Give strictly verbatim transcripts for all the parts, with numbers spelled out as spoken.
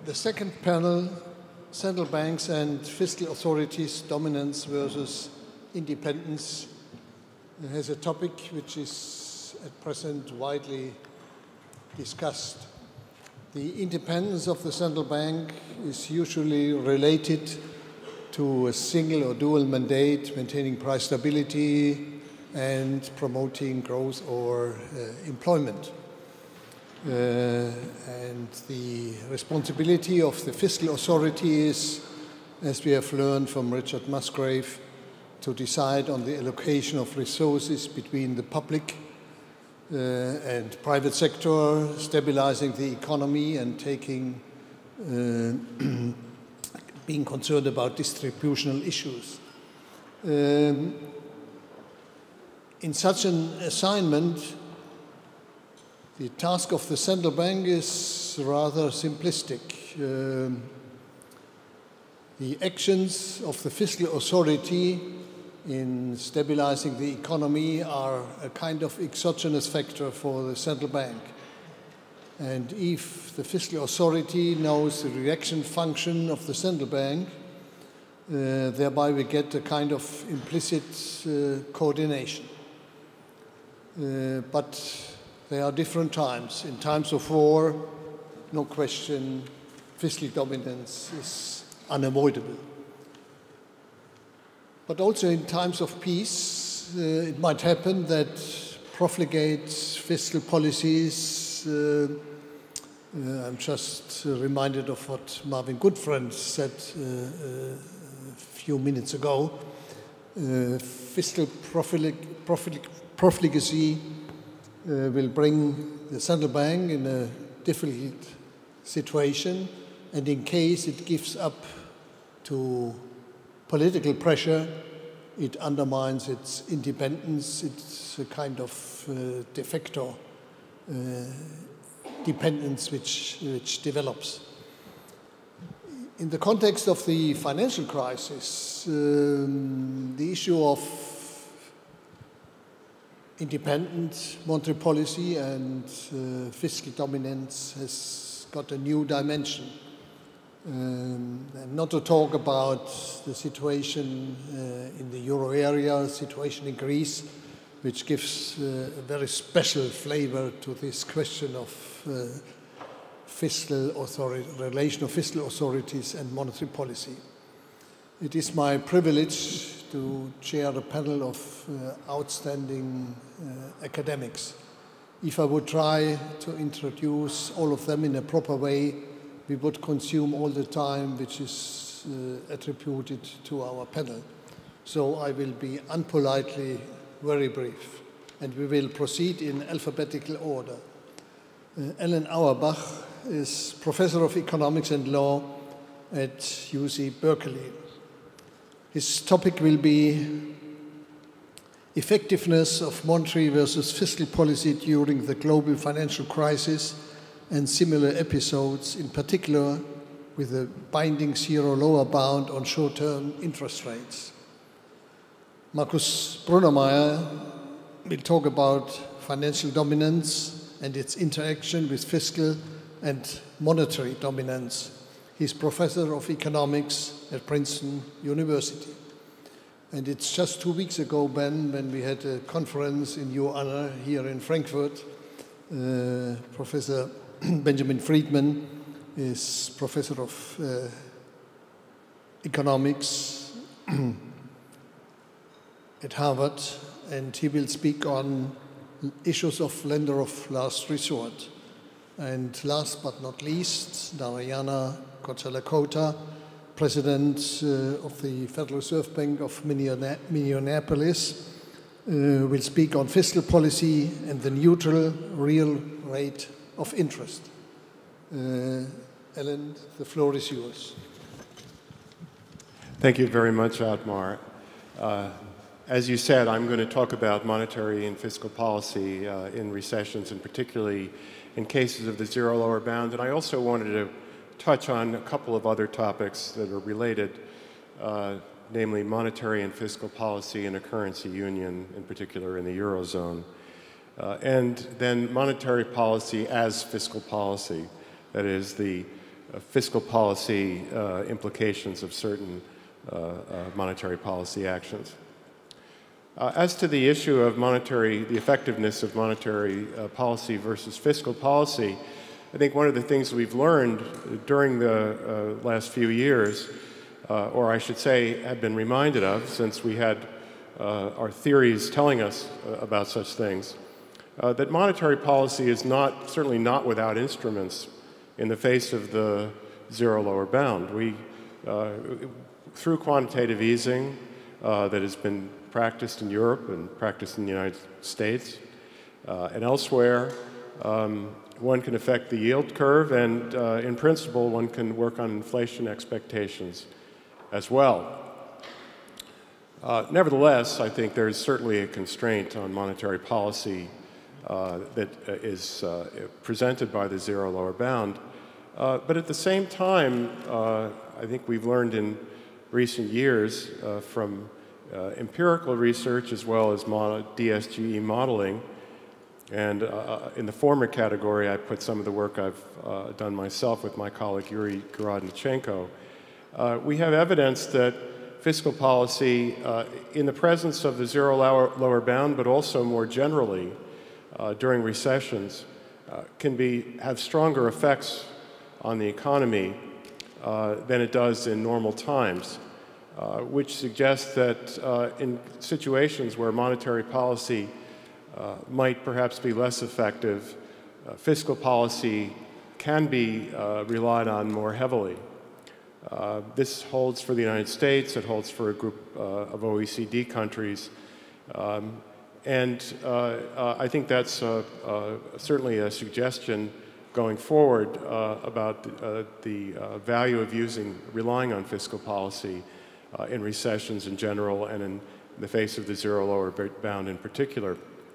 The second panel, central banks and fiscal authorities, dominance versus independence, has a topic which is at present widely discussed. The independence of the central bank is usually related to a single or dual mandate, maintaining price stability and promoting growth or uh, employment. Uh, and the responsibility of the fiscal authority is, as we have learned from Richard Musgrave, to decide on the allocation of resources between the public uh, and private sector, stabilizing the economy and taking, uh, being concerned about distributional issues. Um, in such an assignment, the task of the central bank is rather simplistic. Um, the actions of the fiscal authority in stabilizing the economy are a kind of exogenous factor for the central bank. And if the fiscal authority knows the reaction function of the central bank, uh, thereby we get a kind of implicit uh, coordination. Uh, but there are different times. In times of war, no question, fiscal dominance is unavoidable. But also in times of peace, uh, it might happen that profligate fiscal policies, uh, uh, I'm just uh, reminded of what Marvin Goodfriend said uh, uh, a few minutes ago, uh, fiscal proflig proflig profligacy Uh, will bring the central bank in a difficult situation, and in case it gives up to political pressure, it undermines its independence. It's a kind of uh, de facto uh, dependence which, which develops. In the context of the financial crisis, um, the issue of independent monetary policy and uh, fiscal dominance has got a new dimension. Um, and not to talk about the situation uh, in the euro area, situation in Greece, which gives uh, a very special flavor to this question of uh, fiscal authority, relation of fiscal authorities and monetary policy. It is my privilege to chair a panel of uh, outstanding uh, academics. If I would try to introduce all of them in a proper way, we would consume all the time which is uh, attributed to our panel. So I will be unpolitely very brief, and we will proceed in alphabetical order. Uh, Alan Auerbach is professor of economics and law at U C Berkeley. His topic will be effectiveness of monetary versus fiscal policy during the global financial crisis and similar episodes, in particular with a binding zero lower bound on short-term interest rates. Markus Brunnermeier will talk about financial dominance and its interaction with fiscal and monetary dominance. He's professor of economics at Princeton University. And it's just two weeks ago, Ben, when we had a conference in your honor here in Frankfurt. Uh, Professor Benjamin Friedman is professor of uh, economics at Harvard, and he will speak on issues of lender of last resort. And last but not least, Narayana Kocherlakota, President uh, of the Federal Reserve Bank of Minneapolis, uh, will speak on fiscal policy and the neutral real rate of interest. Uh, Alan, the floor is yours. Thank you very much, Otmar. Uh, as you said, I'm going to talk about monetary and fiscal policy uh, in recessions, and particularly in cases of the zero lower bound. And I also wanted to touch on a couple of other topics that are related, uh, namely monetary and fiscal policy in a currency union, in particular in the Eurozone. Uh, and then monetary policy as fiscal policy, that is the uh, fiscal policy uh, implications of certain uh, uh, monetary policy actions. Uh, as to the issue of monetary, the effectiveness of monetary uh, policy versus fiscal policy, I think one of the things we've learned during the uh, last few years, uh, or I should say have been reminded of since we had uh, our theories telling us uh, about such things, uh, that monetary policy is not, certainly not without instruments in the face of the zero lower bound. We, uh, through quantitative easing uh, that has been practiced in Europe and practiced in the United States uh, and elsewhere, um, one can affect the yield curve, and uh, in principle, one can work on inflation expectations as well. Uh, nevertheless, I think there is certainly a constraint on monetary policy uh, that uh, is uh, presented by the zero lower bound. Uh, but at the same time, uh, I think we've learned in recent years uh, from uh, empirical research as well as D S G E modeling. And uh, in the former category, I put some of the work I've uh, done myself with my colleague Yuri Gorodnichenko. Uh, we have evidence that fiscal policy, uh, in the presence of the zero lower, lower bound, but also more generally uh, during recessions, uh, can be, have stronger effects on the economy uh, than it does in normal times, uh, which suggests that uh, in situations where monetary policy Uh, might perhaps be less effective, uh, fiscal policy can be uh, relied on more heavily. Uh, this holds for the United States, it holds for a group uh, of O E C D countries, um, and uh, uh, I think that's uh, uh, certainly a suggestion going forward uh, about the, uh, the uh, value of using, relying on fiscal policy uh, in recessions in general and in the face of the zero lower bound in particular.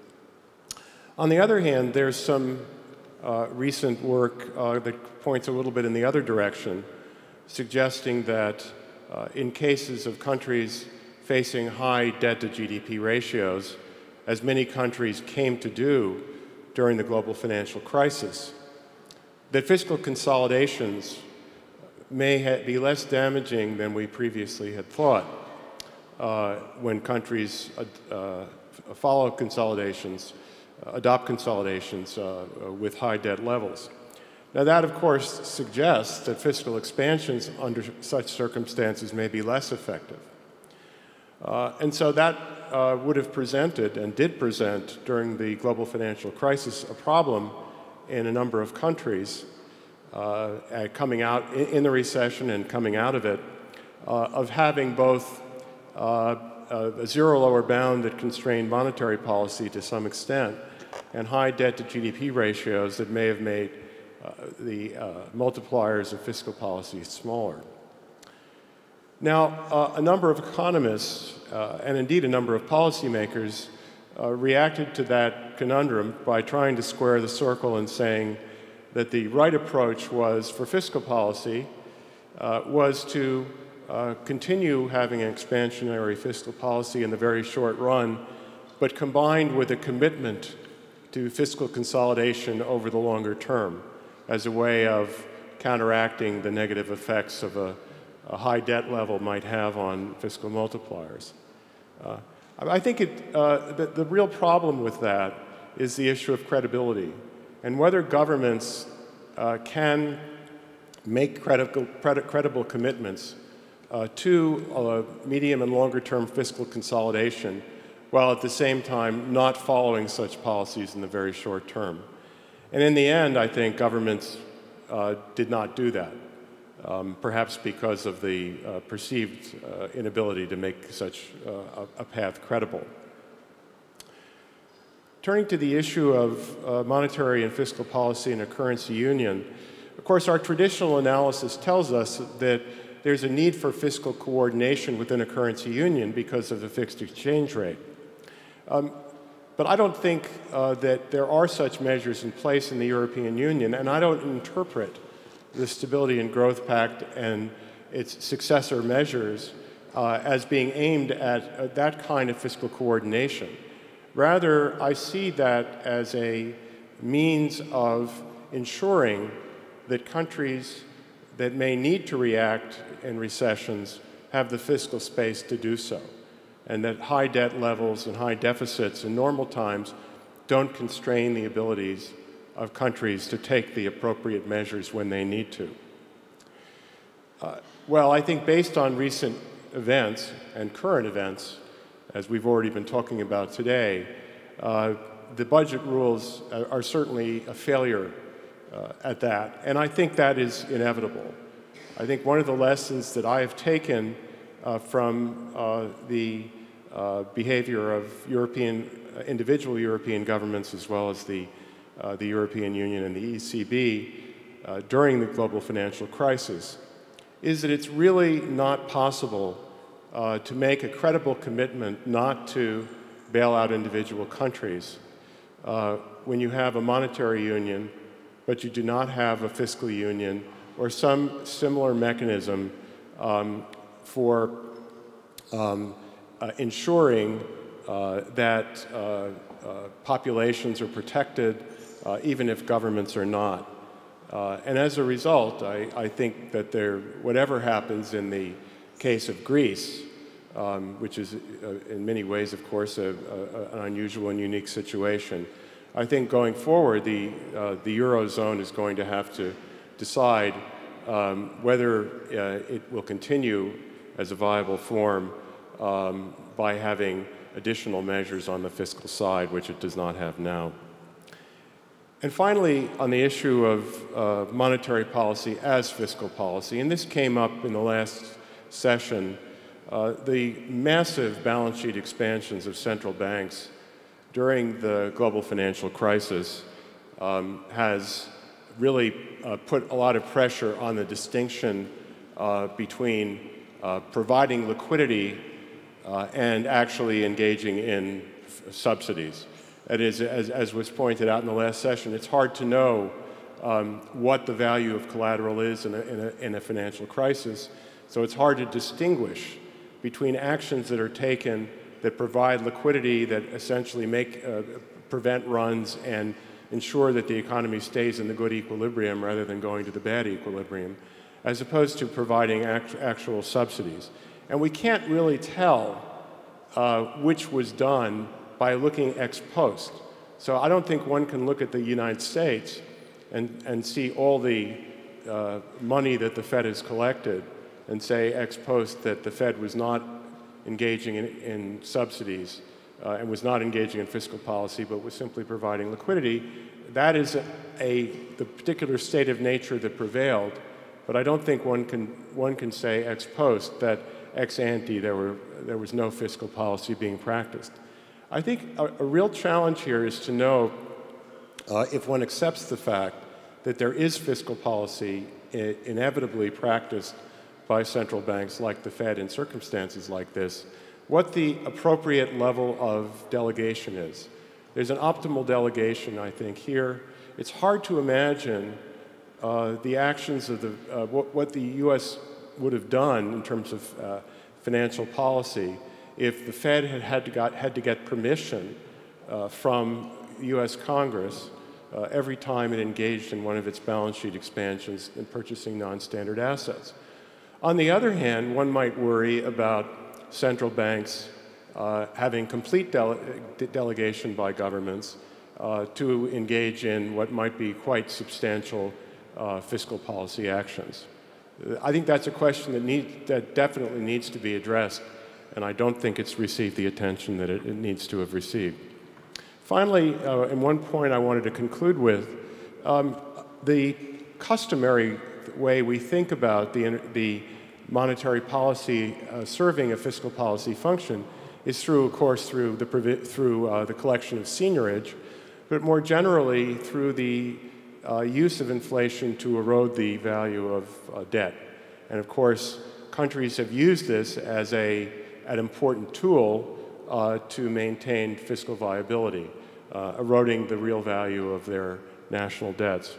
On the other hand, there's some uh, recent work uh, that points a little bit in the other direction, suggesting that uh, in cases of countries facing high debt-to-G D P ratios, as many countries came to do during the global financial crisis, that fiscal consolidations may be less damaging than we previously had thought uh, when countries uh, uh, follow consolidations, adopt consolidations uh, with high debt levels. Now that, of course, suggests that fiscal expansions under such circumstances may be less effective. Uh, and so that uh, would have presented, and did present during the global financial crisis, a problem in a number of countries uh, coming out in the recession and coming out of it, uh, of having both uh, a zero lower bound that constrained monetary policy to some extent, and high debt to G D P ratios that may have made uh, the uh, multipliers of fiscal policy smaller. Now, uh, a number of economists, uh, and indeed a number of policymakers, uh, reacted to that conundrum by trying to square the circle and saying that the right approach was, for fiscal policy, uh, was to Uh, continue having an expansionary fiscal policy in the very short run, but combined with a commitment to fiscal consolidation over the longer term as a way of counteracting the negative effects of a, a high debt level might have on fiscal multipliers. Uh, I think it, uh, the, the real problem with that is the issue of credibility and whether governments uh, can make credible, credible commitments Uh, to uh, medium and longer term fiscal consolidation, while at the same time not following such policies in the very short term. And in the end, I think governments uh, did not do that, um, perhaps because of the uh, perceived uh, inability to make such uh, a, a path credible. Turning to the issue of uh, monetary and fiscal policy in a currency union, of course, our traditional analysis tells us that there's a need for fiscal coordination within a currency union because of the fixed exchange rate. Um, but I don't think uh, that there are such measures in place in the European Union, and I don't interpret the Stability and Growth Pact and its successor measures uh, as being aimed at uh, that kind of fiscal coordination. Rather, I see that as a means of ensuring that countries that may need to react in recessions have the fiscal space to do so, and that high debt levels and high deficits in normal times don't constrain the abilities of countries to take the appropriate measures when they need to. Uh, well, I think based on recent events and current events, as we've already been talking about today, uh, the budget rules are, are certainly a failure uh, at that, and I think that is inevitable. I think one of the lessons that I have taken uh, from uh, the uh, behavior of European, uh, individual European governments as well as the, uh, the European Union and the E C B uh, during the global financial crisis is that it's really not possible uh, to make a credible commitment not to bail out individual countries uh, when you have a monetary union, but you do not have a fiscal union or some similar mechanism um, for um, uh, ensuring uh, that uh, uh, populations are protected, uh, even if governments are not. Uh, and as a result, I, I think that there, whatever happens in the case of Greece, um, which is uh, in many ways, of course, a, a, an unusual and unique situation, I think going forward, the, uh, the Eurozone is going to have to decide um, whether uh, it will continue as a viable form um, by having additional measures on the fiscal side, which it does not have now. And finally, on the issue of uh, monetary policy as fiscal policy, and this came up in the last session, uh, the massive balance sheet expansions of central banks during the global financial crisis um, has really uh, put a lot of pressure on the distinction uh, between uh, providing liquidity uh, and actually engaging in subsidies. That is, as, as was pointed out in the last session, it's hard to know um, what the value of collateral is in a, in, a, in a financial crisis, so it's hard to distinguish between actions that are taken that provide liquidity, that essentially make, uh, prevent runs and ensure that the economy stays in the good equilibrium rather than going to the bad equilibrium, as opposed to providing act actual subsidies. And we can't really tell uh, which was done by looking ex post. So I don't think one can look at the United States and, and see all the uh, money that the Fed has collected and say ex post that the Fed was not engaging in, in subsidies uh, and was not engaging in fiscal policy, but was simply providing liquidity. That is a, a, the particular state of nature that prevailed, but I don't think one can, one can say ex post that ex ante there, were, there was no fiscal policy being practiced. I think a, a real challenge here is to know uh, if one accepts the fact that there is fiscal policy I inevitably practiced by central banks like the Fed in circumstances like this, what the appropriate level of delegation is. There's an optimal delegation, I think, here. It's hard to imagine uh, the actions of the, uh, what, what the U S would have done in terms of uh, financial policy if the Fed had had to, got, had to get permission uh, from U S Congress uh, every time it engaged in one of its balance sheet expansions in purchasing non-standard assets. On the other hand, one might worry about central banks uh, having complete dele de delegation by governments uh, to engage in what might be quite substantial uh, fiscal policy actions. I think that's a question that, need, that definitely needs to be addressed, and I don't think it's received the attention that it, it needs to have received. Finally, uh, and one point I wanted to conclude with, um, the customary way we think about the, the monetary policy uh, serving a fiscal policy function is through, of course, through the, through, uh, the collection of seigniorage, but more generally through the uh, use of inflation to erode the value of uh, debt. And of course, countries have used this as a, an important tool uh, to maintain fiscal viability, uh, eroding the real value of their national debts.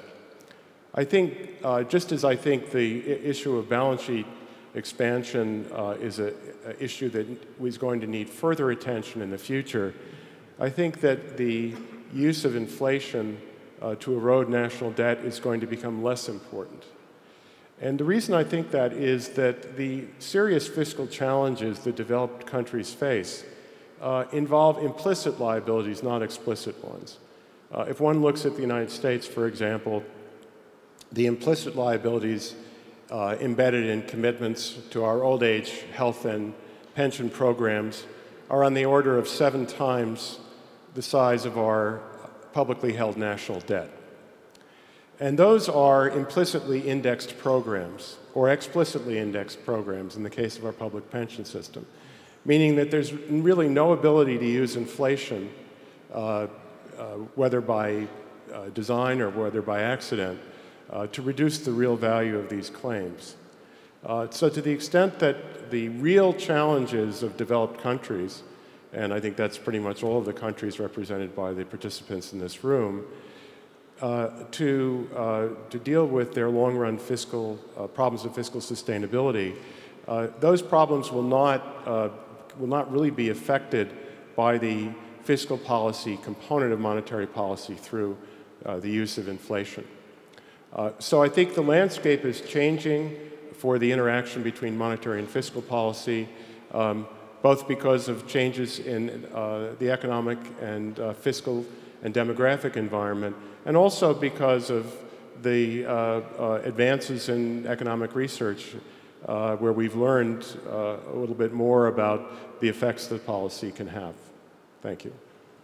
I think, uh, just as I think the issue of balance sheet expansion uh, is an issue that is going to need further attention in the future, I think that the use of inflation uh, to erode national debt is going to become less important. And the reason I think that is that the serious fiscal challenges that developed countries face uh, involve implicit liabilities, not explicit ones. Uh, if one looks at the United States, for example, the implicit liabilities uh, embedded in commitments to our old age health and pension programs are on the order of seven times the size of our publicly held national debt. And those are implicitly indexed programs, or explicitly indexed programs in the case of our public pension system, meaning that there's really no ability to use inflation, uh, uh, whether by uh, design or whether by accident, uh, to reduce the real value of these claims. Uh, so to the extent that the real challenges of developed countries, and I think that's pretty much all of the countries represented by the participants in this room, Uh, to, uh, to deal with their long-run fiscal uh, problems of fiscal sustainability, uh, those problems will not, uh, will not really be affected by the fiscal policy component of monetary policy through uh, the use of inflation. Uh, so I think the landscape is changing for the interaction between monetary and fiscal policy, um, both because of changes in uh, the economic and uh, fiscal and demographic environment, and also because of the uh, uh, advances in economic research, uh, where we've learned uh, a little bit more about the effects that policy can have. Thank you.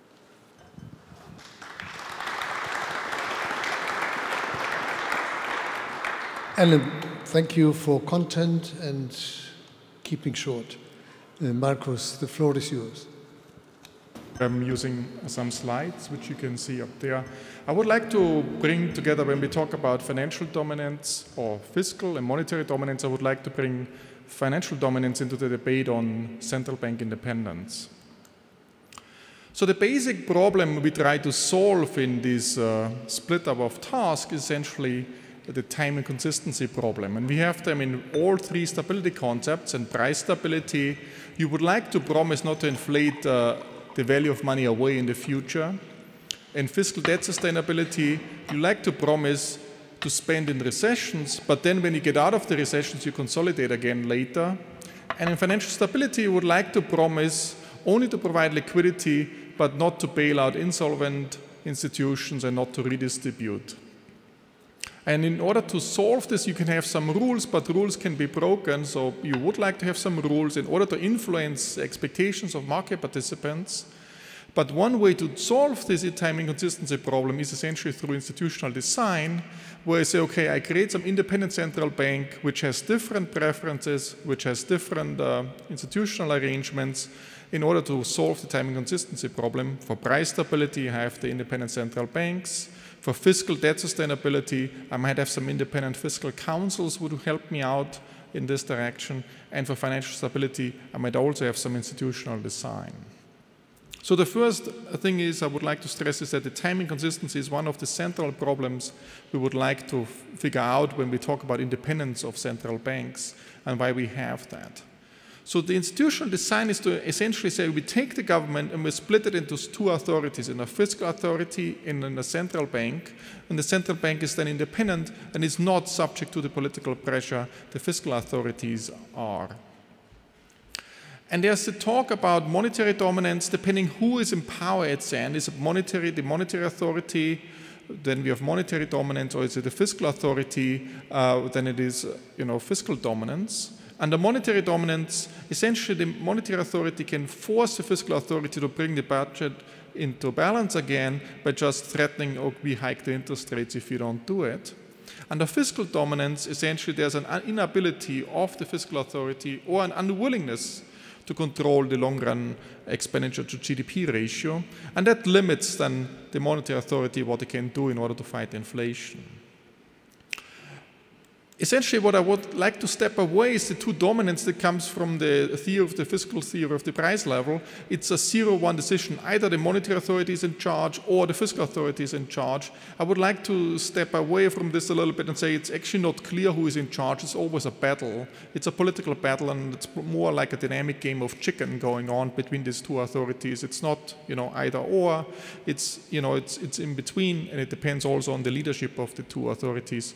Alan, thank you for content and keeping short. Uh, Markus, the floor is yours. I'm using some slides, which you can see up there. I would like to bring together, when we talk about financial dominance or fiscal and monetary dominance, I would like to bring financial dominance into the debate on central bank independence. So the basic problem we try to solve in this uh, split up of tasks is essentially the time and consistency problem. And we have them in all three stability concepts. And price stability, you would like to promise not to inflate uh, the value of money away in the future. In fiscal debt sustainability, you like to promise to spend in recessions, but then when you get out of the recessions, you consolidate again later. And in financial stability, you would like to promise only to provide liquidity, but not to bail out insolvent institutions and not to redistribute. And in order to solve this, you can have some rules, but rules can be broken. So you would like to have some rules in order to influence expectations of market participants. But one way to solve this time inconsistency problem is essentially through institutional design, where I say, okay, I create some independent central bank which has different preferences, which has different uh, institutional arrangements in order to solve the time inconsistency problem. For price stability, I have the independent central banks. For fiscal debt sustainability, I might have some independent fiscal councils who would help me out in this direction. And for financial stability, I might also have some institutional design. So the first thing is I would like to stress is that the time inconsistency is one of the central problems we would like to figure out when we talk about independence of central banks and why we have that. So the institutional design is to essentially say we take the government and we split it into two authorities, in a fiscal authority and in a central bank. And the central bank is then independent and is not subject to the political pressure the fiscal authorities are. And there's the talk about monetary dominance depending who is in power at the end. Is it monetary, the monetary authority? Then we have monetary dominance, or is it the fiscal authority? Uh, then it is, you know, fiscal dominance. Under monetary dominance, essentially the monetary authority can force the fiscal authority to bring the budget into balance again by just threatening, oh, we hike the interest rates if you don't do it. Under fiscal dominance, essentially there's an inability of the fiscal authority or an unwillingness to control the long-run expenditure to G D P ratio, and that limits then the monetary authority what it can do in order to fight inflation. Essentially, what I would like to step away is the two dominance that comes from the theory of the fiscal theory of the price level. It's a zero-one decision. Either the monetary authority is in charge or the fiscal authority is in charge. I would like to step away from this a little bit and say it's actually not clear who is in charge. It's always a battle. It's a political battle, and it's more like a dynamic game of chicken going on between these two authorities. It's not, you know, either or. It's, you know, it's, it's in between, and it depends also on the leadership of the two authorities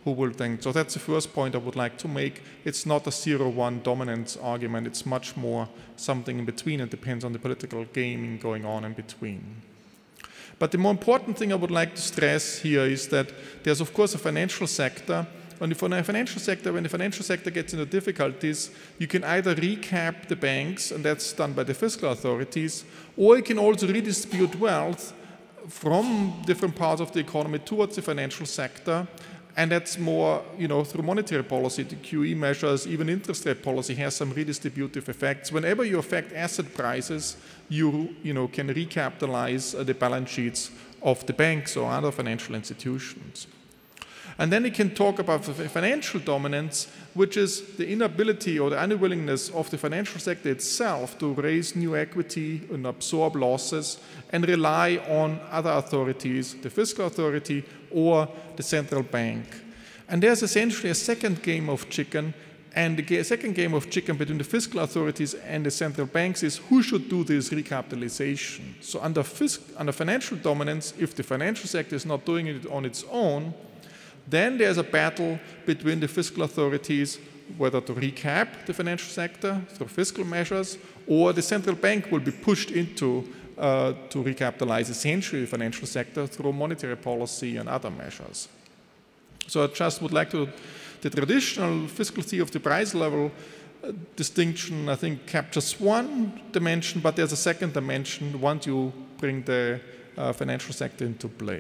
who will think. So that's the first point I would like to make. It's not a zero one dominance argument. It's much more something in between. It depends on the political gaming going on in between. But the more important thing I would like to stress here is that there's, of course, a financial sector. And for the financial sector, when the financial sector gets into difficulties, you can either recap the banks, and that's done by the fiscal authorities, or you can also redistribute wealth from different parts of the economy towards the financial sector. And that's more, you know, through monetary policy, the Q E measures, even interest rate policy has some redistributive effects. Whenever you affect asset prices, you, you know, can recapitalize the balance sheets of the banks or other financial institutions. And then we can talk about financial dominance, which is the inability or the unwillingness of the financial sector itself to raise new equity and absorb losses and rely on other authorities, the fiscal authority or the central bank. And there's essentially a second game of chicken, and the second game of chicken between the fiscal authorities and the central banks is who should do this recapitalization. So under, under financial dominance, if the financial sector is not doing it on its own, then there's a battle between the fiscal authorities whether to recap the financial sector through fiscal measures, or the central bank will be pushed into uh, to recapitalize essentially the financial sector through monetary policy and other measures. So I just would like to, the traditional fiscal theory of the price level uh, distinction, I think, captures one dimension, but there's a second dimension once you bring the uh, financial sector into play.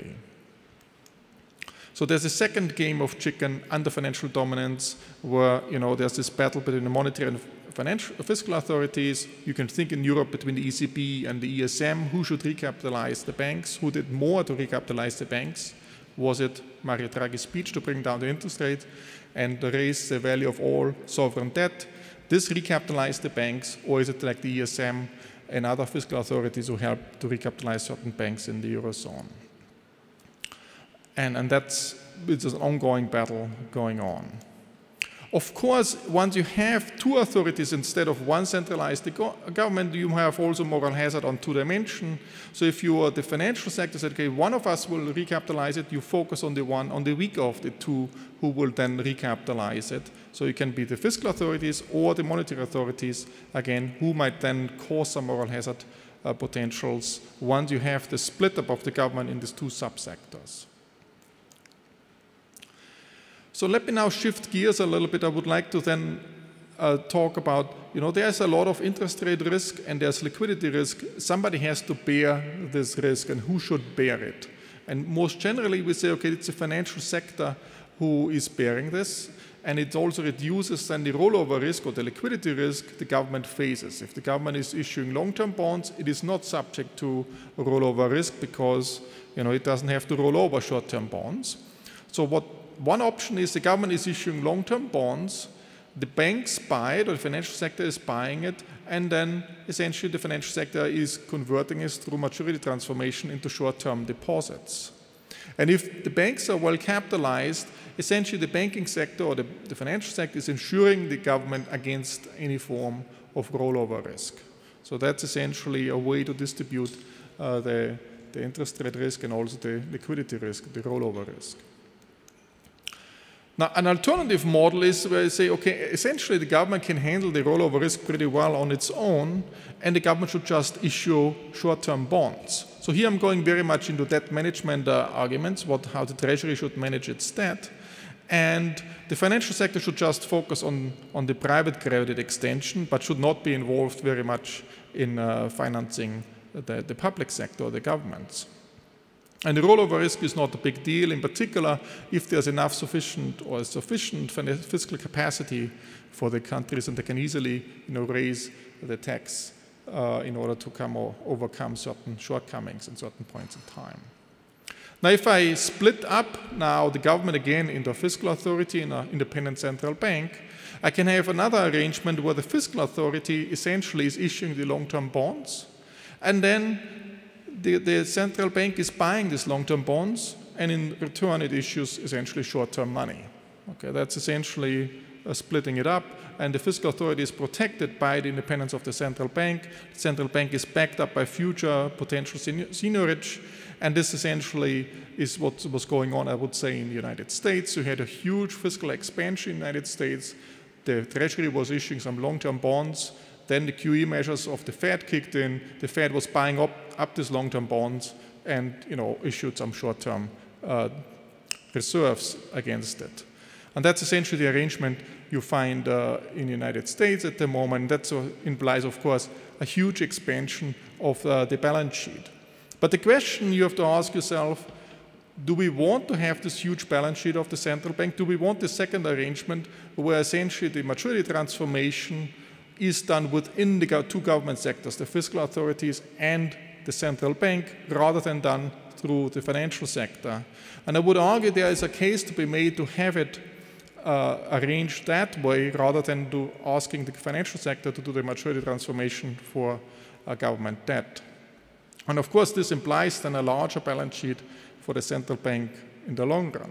So there's a second game of chicken under financial dominance where, you know, there's this battle between the monetary and financial fiscal authorities. You can think in Europe between the E C B and the E S M, who should recapitalize the banks, who did more to recapitalize the banks. Was it Mario Draghi's speech to bring down the interest rate and raise the value of all sovereign debt? This recapitalized the banks, or is it like the E S M and other fiscal authorities who helped to recapitalize certain banks in the Eurozone? And, and that's it's an ongoing battle going on. Of course, once you have two authorities instead of one centralized go government, you have also moral hazard on two dimensions. So if you are the financial sector, say, okay, one of us will recapitalize it, you focus on the one, on the weaker of the two who will then recapitalize it. So it can be the fiscal authorities or the monetary authorities, again, who might then cause some moral hazard uh, potentials once you have the split up of the government in these two subsectors. So let me now shift gears a little bit. I would like to then uh, talk about, you know, there's a lot of interest rate risk and there's liquidity risk. Somebody has to bear this risk, and who should bear it? And most generally we say, okay, it's the financial sector who is bearing this, and it also reduces then the rollover risk or the liquidity risk the government faces. If the government is issuing long-term bonds, it is not subject to rollover risk because, you know, it doesn't have to roll over short-term bonds. So what one option is the government is issuing long-term bonds, the banks buy it, or the financial sector is buying it, and then essentially the financial sector is converting it through maturity transformation into short-term deposits. And if the banks are well capitalized, essentially the banking sector or the, the financial sector is insuring the government against any form of rollover risk. So that's essentially a way to distribute uh, the, the interest rate risk and also the liquidity risk, the rollover risk. Now, an alternative model is where you say, okay, essentially the government can handle the rollover risk pretty well on its own, and the government should just issue short-term bonds. So here I'm going very much into debt management uh, arguments, what, how the Treasury should manage its debt. And the financial sector should just focus on, on the private credit extension, but should not be involved very much in uh, financing the, the public sector or the governments. And the rollover risk is not a big deal, in particular if there's enough sufficient or sufficient fiscal capacity for the countries, and they can easily, you know, raise the tax uh, in order to come or overcome certain shortcomings at certain points in time. Now, if I split up now the government again into a fiscal authority and an independent central bank, I can have another arrangement where the fiscal authority essentially is issuing the long-term bonds, and then The, the central bank is buying these long-term bonds, and in return it issues essentially short-term money. Okay, that's essentially uh, splitting it up, and the fiscal authority is protected by the independence of the central bank. The central bank is backed up by future potential seigniorage, and this essentially is what was going on, I would say, in the United States. You had a huge fiscal expansion in the United States. The Treasury was issuing some long-term bonds. Then the Q E measures of the Fed kicked in. The Fed was buying up, up these long-term bonds and, you know, issued some short-term uh, reserves against it. And that's essentially the arrangement you find uh, in the United States at the moment. That uh, implies, of course, a huge expansion of uh, the balance sheet. But the question you have to ask yourself, do we want to have this huge balance sheet of the central bank? Do we want the second arrangement where essentially the maturity transformation is done within the two government sectors, the fiscal authorities and the central bank, rather than done through the financial sector? And I would argue there is a case to be made to have it uh, arranged that way, rather than do asking the financial sector to do the maturity transformation for uh, government debt. And of course, this implies then a larger balance sheet for the central bank in the long run.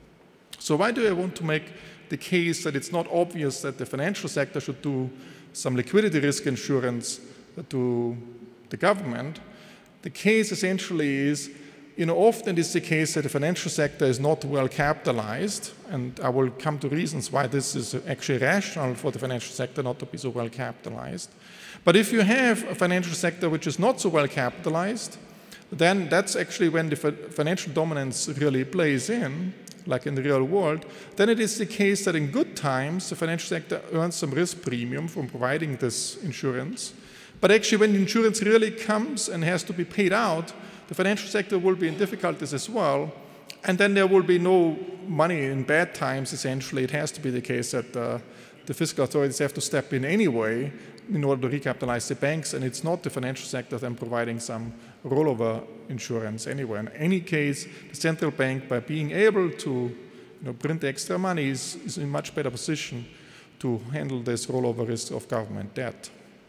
So why do I want to make the case that it's not obvious that the financial sector should do some liquidity risk insurance to the government? The case essentially is, you know, often it's the case that the financial sector is not well capitalized, and I will come to reasons why this is actually rational for the financial sector not to be so well capitalized. But if you have a financial sector which is not so well capitalized, then that's actually when the financial dominance really plays in, like in the real world. Then it is the case that in good times, the financial sector earns some risk premium from providing this insurance. But actually, when the insurance really comes and has to be paid out, the financial sector will be in difficulties as well. And then there will be no money in bad times, essentially. It has to be the case that uh, the fiscal authorities have to step in anyway in order to recapitalize the banks, and it's not the financial sector then providing some rollover insurance anyway. In any case, the central bank, by being able to you know, print extra money, is, is in a much better position to handle this rollover risk of government debt.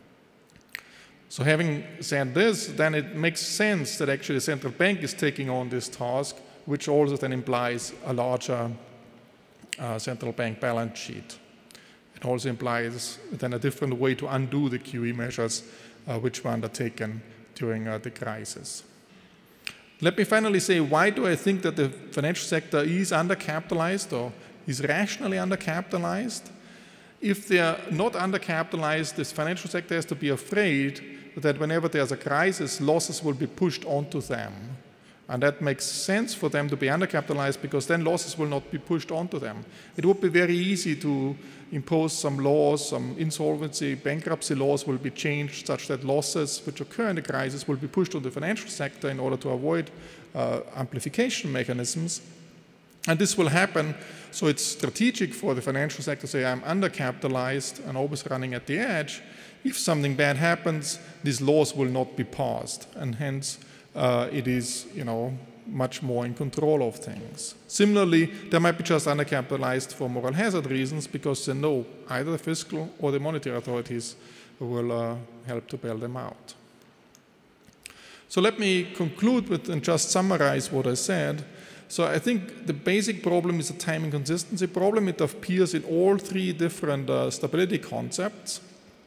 So having said this, then it makes sense that actually the central bank is taking on this task, which also then implies a larger uh, central bank balance sheet. It also implies then a different way to undo the Q E measures uh, which were undertaken during uh, the crisis. Let me finally say, why do I think that the financial sector is undercapitalized or is rationally undercapitalized? If they are not undercapitalized, this financial sector has to be afraid that whenever there's a crisis, losses will be pushed onto them. And that makes sense for them to be undercapitalized, because then losses will not be pushed onto them. It would be very easy to impose some laws, some insolvency, bankruptcy laws will be changed such that losses which occur in the crisis will be pushed on the financial sector in order to avoid uh, amplification mechanisms. And this will happen, so it's strategic for the financial sector to say, I'm undercapitalized and always running at the edge. If something bad happens, these laws will not be passed, and hence uh, it is, you know, much more in control of things. Similarly, they might be just undercapitalized for moral hazard reasons, because they know either the fiscal or the monetary authorities will uh, help to bail them out. So let me conclude with and just summarize what I said. So I think the basic problem is a time inconsistency problem. It appears in all three different uh, stability concepts.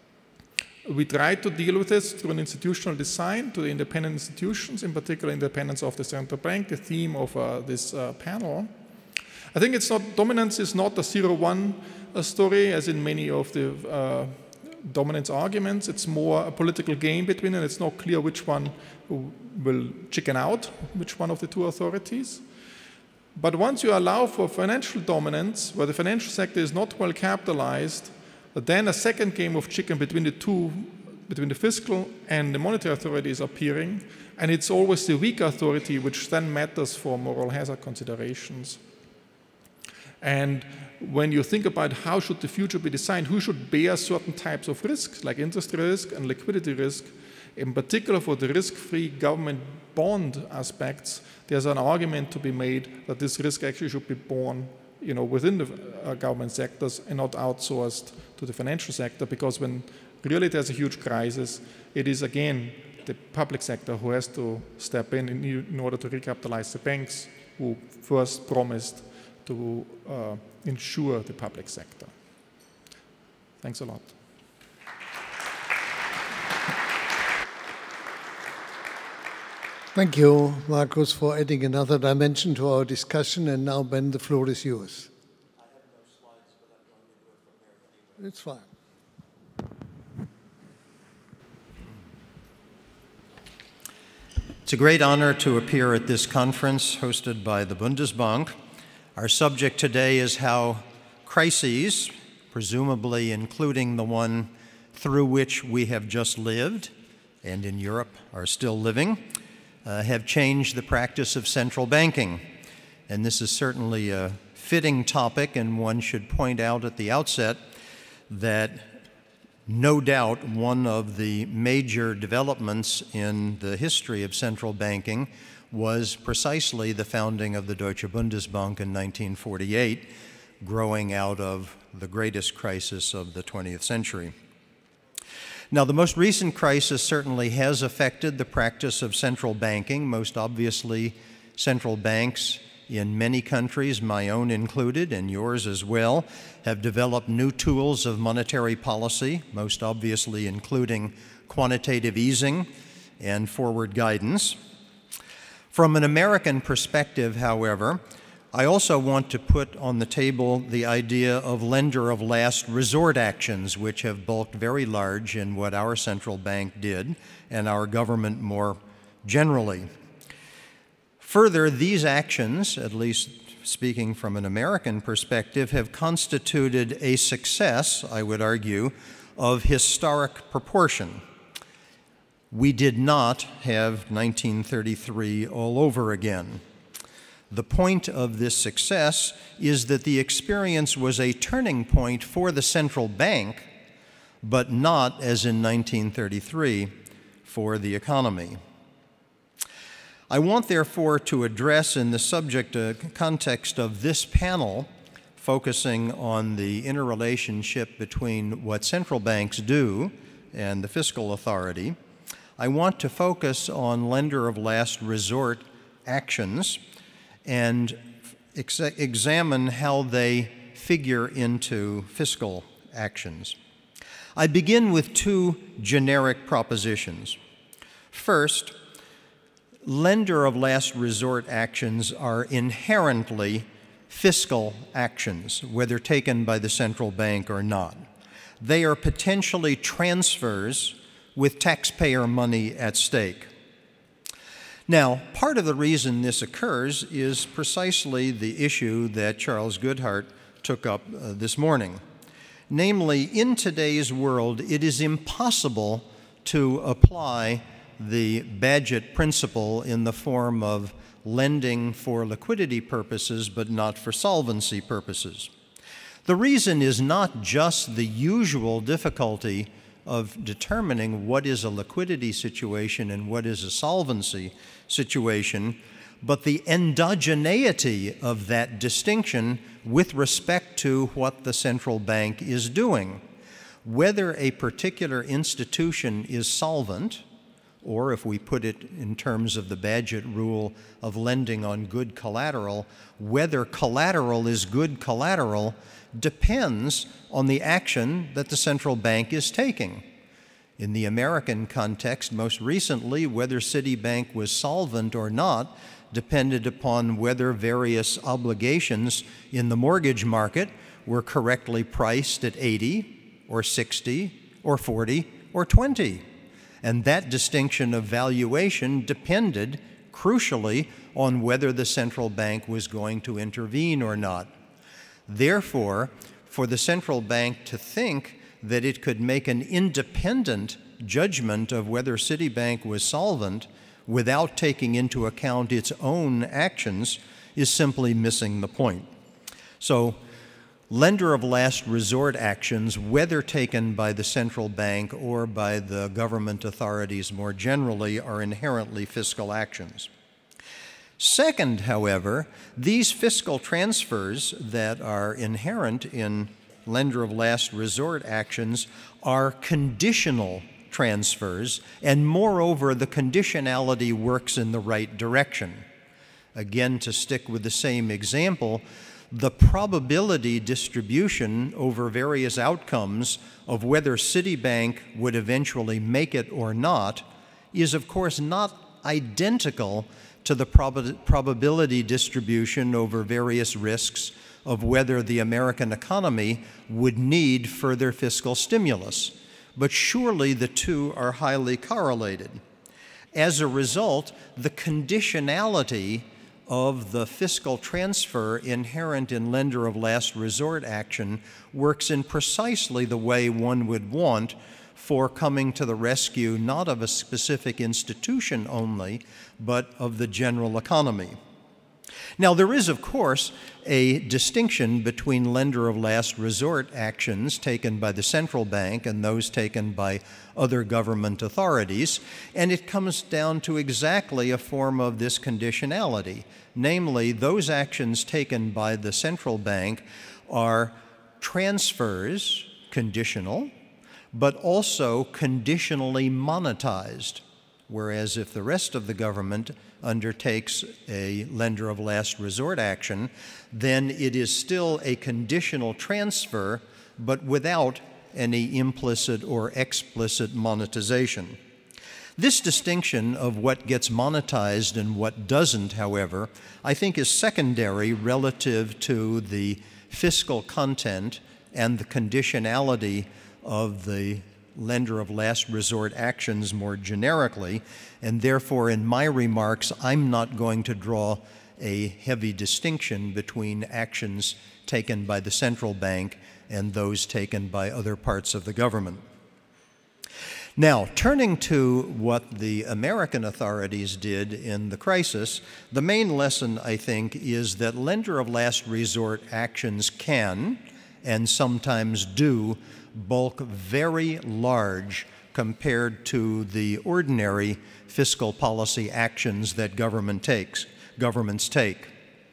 We tried to deal with this through an institutional design to the independent institutions, in particular independence of the central bank, the theme of uh, this uh, panel. I think it's not, dominance is not a zero-one uh, story, as in many of the uh, dominance arguments. It's more a political game between, and it's not clear which one will chicken out, which one of the two authorities. But once you allow for financial dominance, where the financial sector is not well capitalized, then a second game of chicken between the two, between the fiscal and the monetary authority is appearing, and it's always the weak authority which then matters for moral hazard considerations. And when you think about how should the future be designed, who should bear certain types of risks, like interest risk and liquidity risk, in particular for the risk-free government bond aspects, there's an argument to be made that this risk actually should be borne you know, within the uh, government sectors and not outsourced to the financial sector, because when really there's a huge crisis, it is again the public sector who has to step in in, in order to recapitalize the banks who first promised to uh, insure the public sector. Thanks a lot. Thank you, Markus, for adding another dimension to our discussion. And now, Ben, the floor is yours. I have no slides, but I'm going to do it from here anyway. It's fine. It's a great honor to appear at this conference hosted by the Bundesbank. Our subject today is how crises, presumably including the one through which we have just lived, and in Europe are still living, uh, have changed the practice of central banking. And this is certainly a fitting topic, and one should point out at the outset that no doubt one of the major developments in the history of central banking was precisely the founding of the Deutsche Bundesbank in nineteen forty-eight, growing out of the greatest crisis of the twentieth century. Now, the most recent crisis certainly has affected the practice of central banking. Most obviously, central banks in many countries, my own included and yours as well, have developed new tools of monetary policy, most obviously including quantitative easing and forward guidance. From an American perspective, however, I also want to put on the table the idea of lender of last resort actions, which have bulked very large in what our central bank did and our government more generally. Further, these actions, at least speaking from an American perspective, have constituted a success, I would argue, of historic proportion. We did not have nineteen thirty-three all over again. The point of this success is that the experience was a turning point for the central bank, but not, as in nineteen thirty-three, for the economy. I want, therefore, to address in the subject uh, context of this panel, focusing on the interrelationship between what central banks do and the fiscal authority, I want to focus on lender of last resort actions and ex examine how they figure into fiscal actions. I begin with two generic propositions. First, lender of last resort actions are inherently fiscal actions, whether taken by the central bank or not. They are potentially transfers with taxpayer money at stake. Now, part of the reason this occurs is precisely the issue that Charles Goodhart took up uh, this morning. Namely, in today's world, it is impossible to apply the Bagehot principle in the form of lending for liquidity purposes but not for solvency purposes. The reason is not just the usual difficulty of determining what is a liquidity situation and what is a solvency situation, but the endogeneity of that distinction with respect to what the central bank is doing. Whether a particular institution is solvent, or if we put it in terms of the Bagehot rule of lending on good collateral, whether collateral is good collateral depends on the action that the central bank is taking. In the American context, most recently, whether Citibank was solvent or not depended upon whether various obligations in the mortgage market were correctly priced at eighty or sixty or forty or twenty. And that distinction of valuation depended, crucially, on whether the central bank was going to intervene or not. Therefore, for the central bank to think that it could make an independent judgment of whether Citibank was solvent without taking into account its own actions is simply missing the point. So, lender of last resort actions, whether taken by the central bank or by the government authorities more generally, are inherently fiscal actions. Second, however, these fiscal transfers that are inherent in lender of last resort actions are conditional transfers, and moreover, the conditionality works in the right direction. Again, to stick with the same example, the probability distribution over various outcomes of whether Citibank would eventually make it or not is, of course, not identical to the prob- probability distribution over various risks of whether the American economy would need further fiscal stimulus. But surely the two are highly correlated. As a result, the conditionality of the fiscal transfer inherent in lender of last resort action works in precisely the way one would want for coming to the rescue not of a specific institution only, but of the general economy. Now, there is, of course, a distinction between lender of last resort actions taken by the central bank and those taken by other government authorities, and it comes down to exactly a form of this conditionality. Namely, those actions taken by the central bank are transfers, conditional, but also conditionally monetized, whereas if the rest of the government undertakes a lender of last resort action, then it is still a conditional transfer, but without any implicit or explicit monetization. This distinction of what gets monetized and what doesn't, however, I think is secondary relative to the fiscal content and the conditionality of the lender of last resort actions more generically, and therefore in my remarks I'm not going to draw a heavy distinction between actions taken by the central bank and those taken by other parts of the government. Now, turning to what the American authorities did in the crisis, the main lesson, I think, is that lender of last resort actions can, and sometimes do, bulk very large compared to the ordinary fiscal policy actions that government takes, governments take.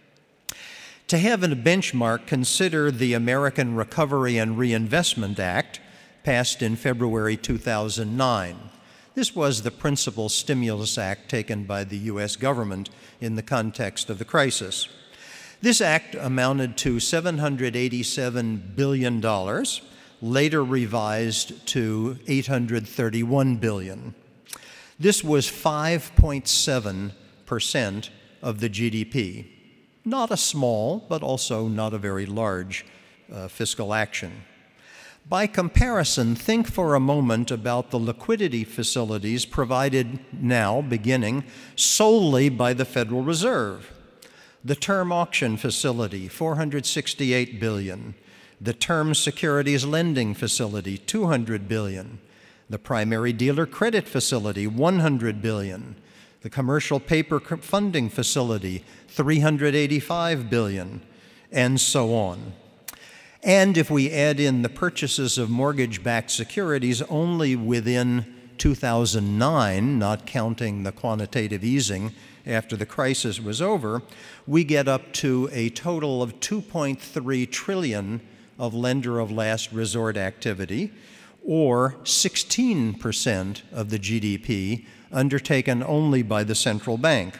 To have a benchmark, consider the American Recovery and Reinvestment Act, passed in February two thousand nine. This was the principal stimulus act taken by the U S government in the context of the crisis. This act amounted to seven hundred eighty-seven billion dollars, later revised to eight hundred thirty-one billion dollars. This was five point seven percent of the G D P. Not a small, but also not a very large uh, fiscal action. By comparison, think for a moment about the liquidity facilities provided now, beginning, solely by the Federal Reserve. The term auction facility, four hundred sixty-eight billion dollars. The term securities lending facility, two hundred billion dollars. The primary dealer credit facility, one hundred billion dollars. The commercial paper funding facility, three hundred eighty-five billion dollars, and so on. And if we add in the purchases of mortgage-backed securities only within two thousand nine, not counting the quantitative easing after the crisis was over, we get up to a total of two point three trillion dollars of lender of last resort activity, or sixteen percent of the G D P, undertaken only by the central bank.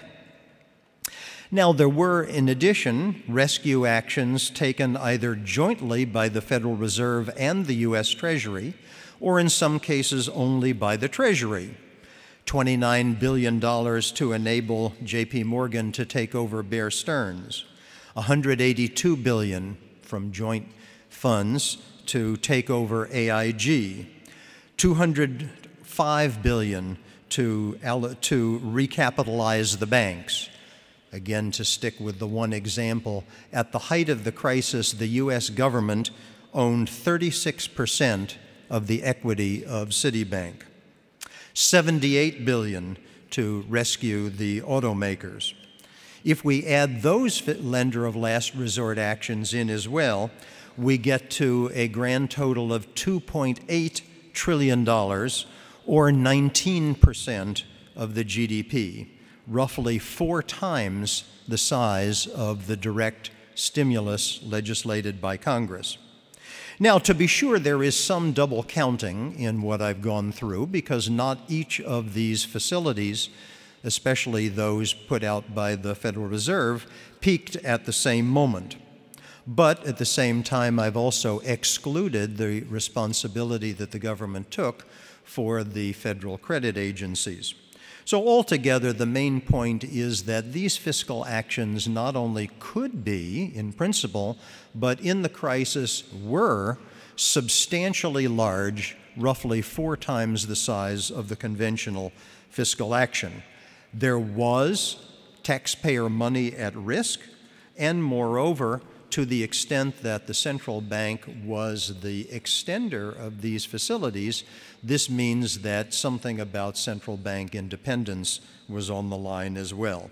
Now, there were, in addition, rescue actions taken either jointly by the Federal Reserve and the U S Treasury, or in some cases only by the Treasury. twenty-nine billion dollars to enable J P Morgan to take over Bear Stearns, one hundred eighty-two billion dollars from joint funds to take over A I G, two hundred five billion dollars to, to recapitalize the banks. Again, to stick with the one example, at the height of the crisis, the U S government owned thirty-six percent of the equity of Citibank, seventy-eight billion dollars to rescue the automakers. If we add those lender of last resort actions in as well, we get to a grand total of two point eight trillion dollars, or nineteen percent of the G D P. Roughly four times the size of the direct stimulus legislated by Congress. Now, to be sure, there is some double counting in what I've gone through, because not each of these facilities, especially those put out by the Federal Reserve, peaked at the same moment. But at the same time, I've also excluded the responsibility that the government took for the federal credit agencies. So altogether, the main point is that these fiscal actions not only could be, in principle, but in the crisis were substantially large, roughly four times the size of the conventional fiscal action. There was taxpayer money at risk, and moreover, to the extent that the central bank was the extender of these facilities, this means that something about central bank independence was on the line as well.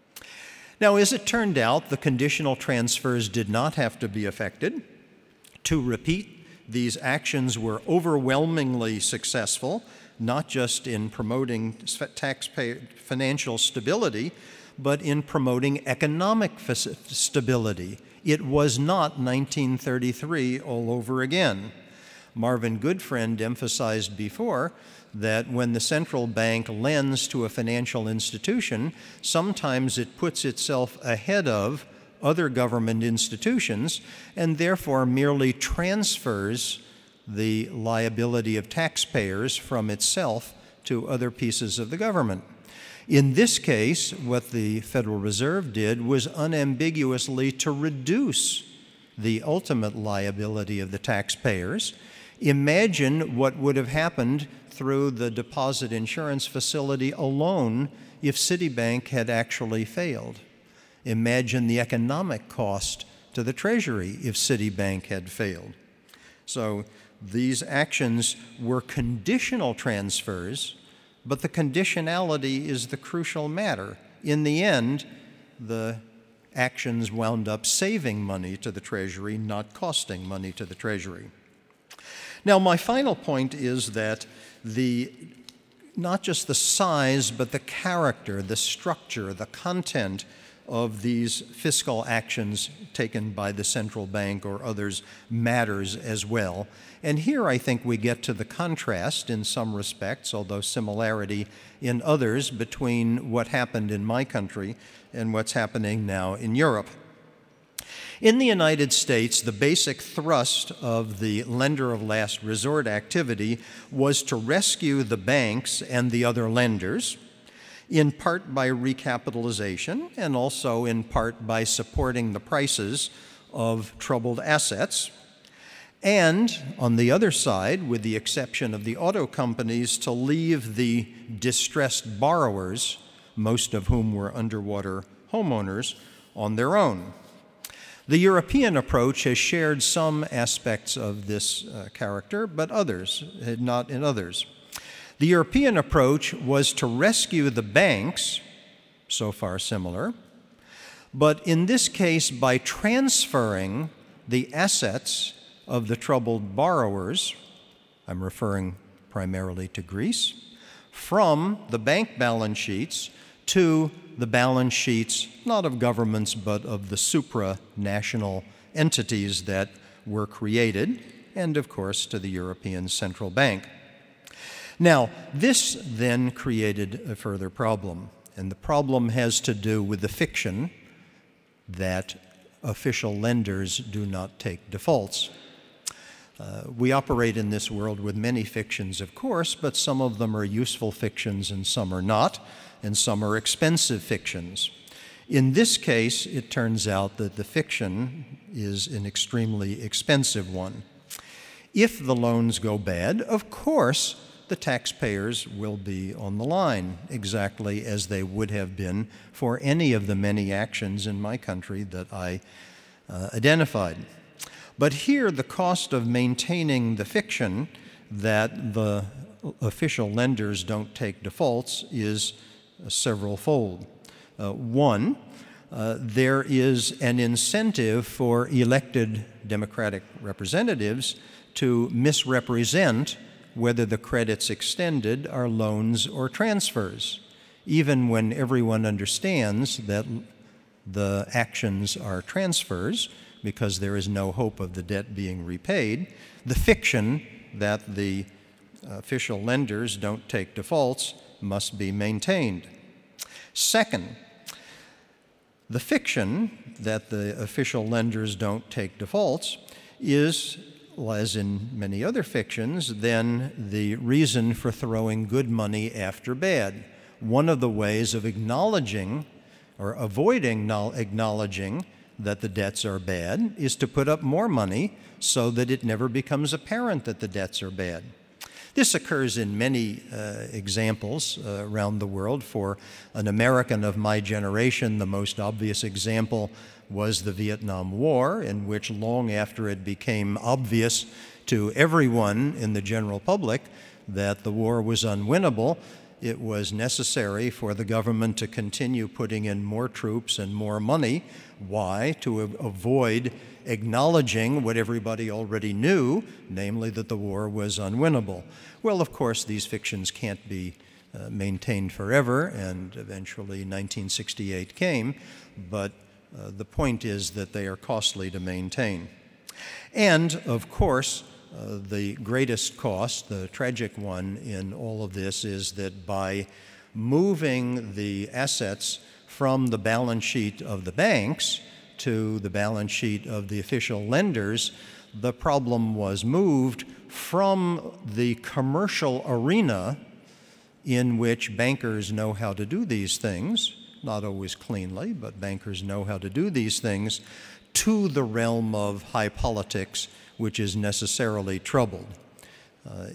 Now, as it turned out, the conditional transfers did not have to be affected. To repeat, these actions were overwhelmingly successful, not just in promoting taxpayer financial stability, but in promoting economic stability. It was not nineteen thirty-three all over again. Marvin Goodfriend emphasized before that when the central bank lends to a financial institution, sometimes it puts itself ahead of other government institutions and therefore merely transfers the liability of taxpayers from itself to other pieces of the government. In this case, what the Federal Reserve did was unambiguously to reduce the ultimate liability of the taxpayers. Imagine what would have happened through the deposit insurance facility alone if Citibank had actually failed. Imagine the economic cost to the Treasury if Citibank had failed. So these actions were conditional transfers, but the conditionality is the crucial matter. In the end, the actions wound up saving money to the Treasury, not costing money to the Treasury. Now, my final point is that the, not just the size, but the character, the structure, the content of these fiscal actions taken by the central bank or others matters as well. And here I think we get to the contrast in some respects, although similarity in others, between what happened in my country and what's happening now in Europe. In the United States, the basic thrust of the lender of last resort activity was to rescue the banks and the other lenders, in part by recapitalization and also in part by supporting the prices of troubled assets. And on the other side, with the exception of the auto companies, to leave the distressed borrowers, most of whom were underwater homeowners, on their own. The European approach has shared some aspects of this uh, character, but others, not in others. The European approach was to rescue the banks, so far similar, but in this case by transferring the assets of the troubled borrowers, I'm referring primarily to Greece, from the bank balance sheets to the balance sheets, not of governments, but of the supranational entities that were created, and of course to the European Central Bank. Now, this then created a further problem, and the problem has to do with the fiction that official lenders do not take defaults. Uh, we operate in this world with many fictions, of course, but some of them are useful fictions and some are not, and some are expensive fictions. In this case, it turns out that the fiction is an extremely expensive one. If the loans go bad, of course, the taxpayers will be on the line, exactly as they would have been for any of the many actions in my country that I uh, identified. But here, the cost of maintaining the fiction that the official lenders don't take defaults is uh, several-fold. Uh, one, uh, there is an incentive for elected Democratic representatives to misrepresent whether the credits extended are loans or transfers, even when everyone understands that the actions are transfers because there is no hope of the debt being repaid. The fiction that the official lenders don't take defaults must be maintained. Second, The fiction that the official lenders don't take defaults is, as in many other fictions, then the reason for throwing good money after bad. One of the ways of acknowledging or avoiding acknowledging that the debts are bad is to put up more money so that it never becomes apparent that the debts are bad. This occurs in many uh, examples uh, around the world. For an American of my generation, the most obvious example was the Vietnam War, in which long after it became obvious to everyone in the general public that the war was unwinnable, it was necessary for the government to continue putting in more troops and more money. Why? To avoid acknowledging what everybody already knew, namely that the war was unwinnable. Well, of course, these fictions can't be uh, maintained forever, and eventually nineteen sixty-eight came, but uh, the point is that they are costly to maintain. And, of course, Uh, the greatest cost, the tragic one in all of this, is that by moving the assets from the balance sheet of the banks to the balance sheet of the official lenders, the problem was moved from the commercial arena in which bankers know how to do these things, not always cleanly, but bankers know how to do these things, to the realm of high politics, which is necessarily troubled. Uh,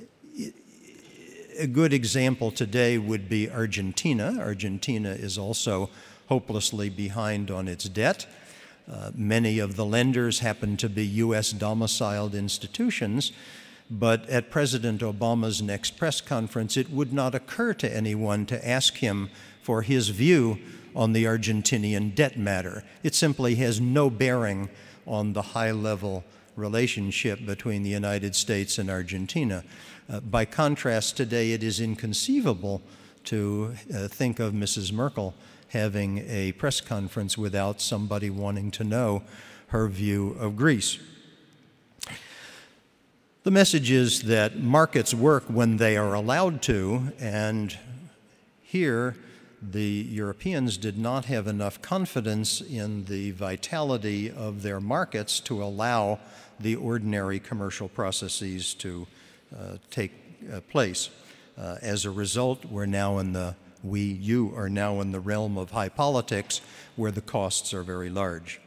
a good example today would be Argentina. Argentina is also hopelessly behind on its debt. Uh, many of the lenders happen to be U S domiciled institutions, but at President Obama's next press conference, it would not occur to anyone to ask him for his view on the Argentinian debt matter. It simply has no bearing on the high-level relationship between the United States and Argentina. Uh, by contrast, today it is inconceivable to uh, think of Missus Merkel having a press conference without somebody wanting to know her view of Greece. The message is that markets work when they are allowed to, and here the Europeans did not have enough confidence in the vitality of their markets to allow the ordinary commercial processes to uh, take uh, place. Uh, as a result, we're now in the, we, you are now in the realm of high politics where the costs are very large.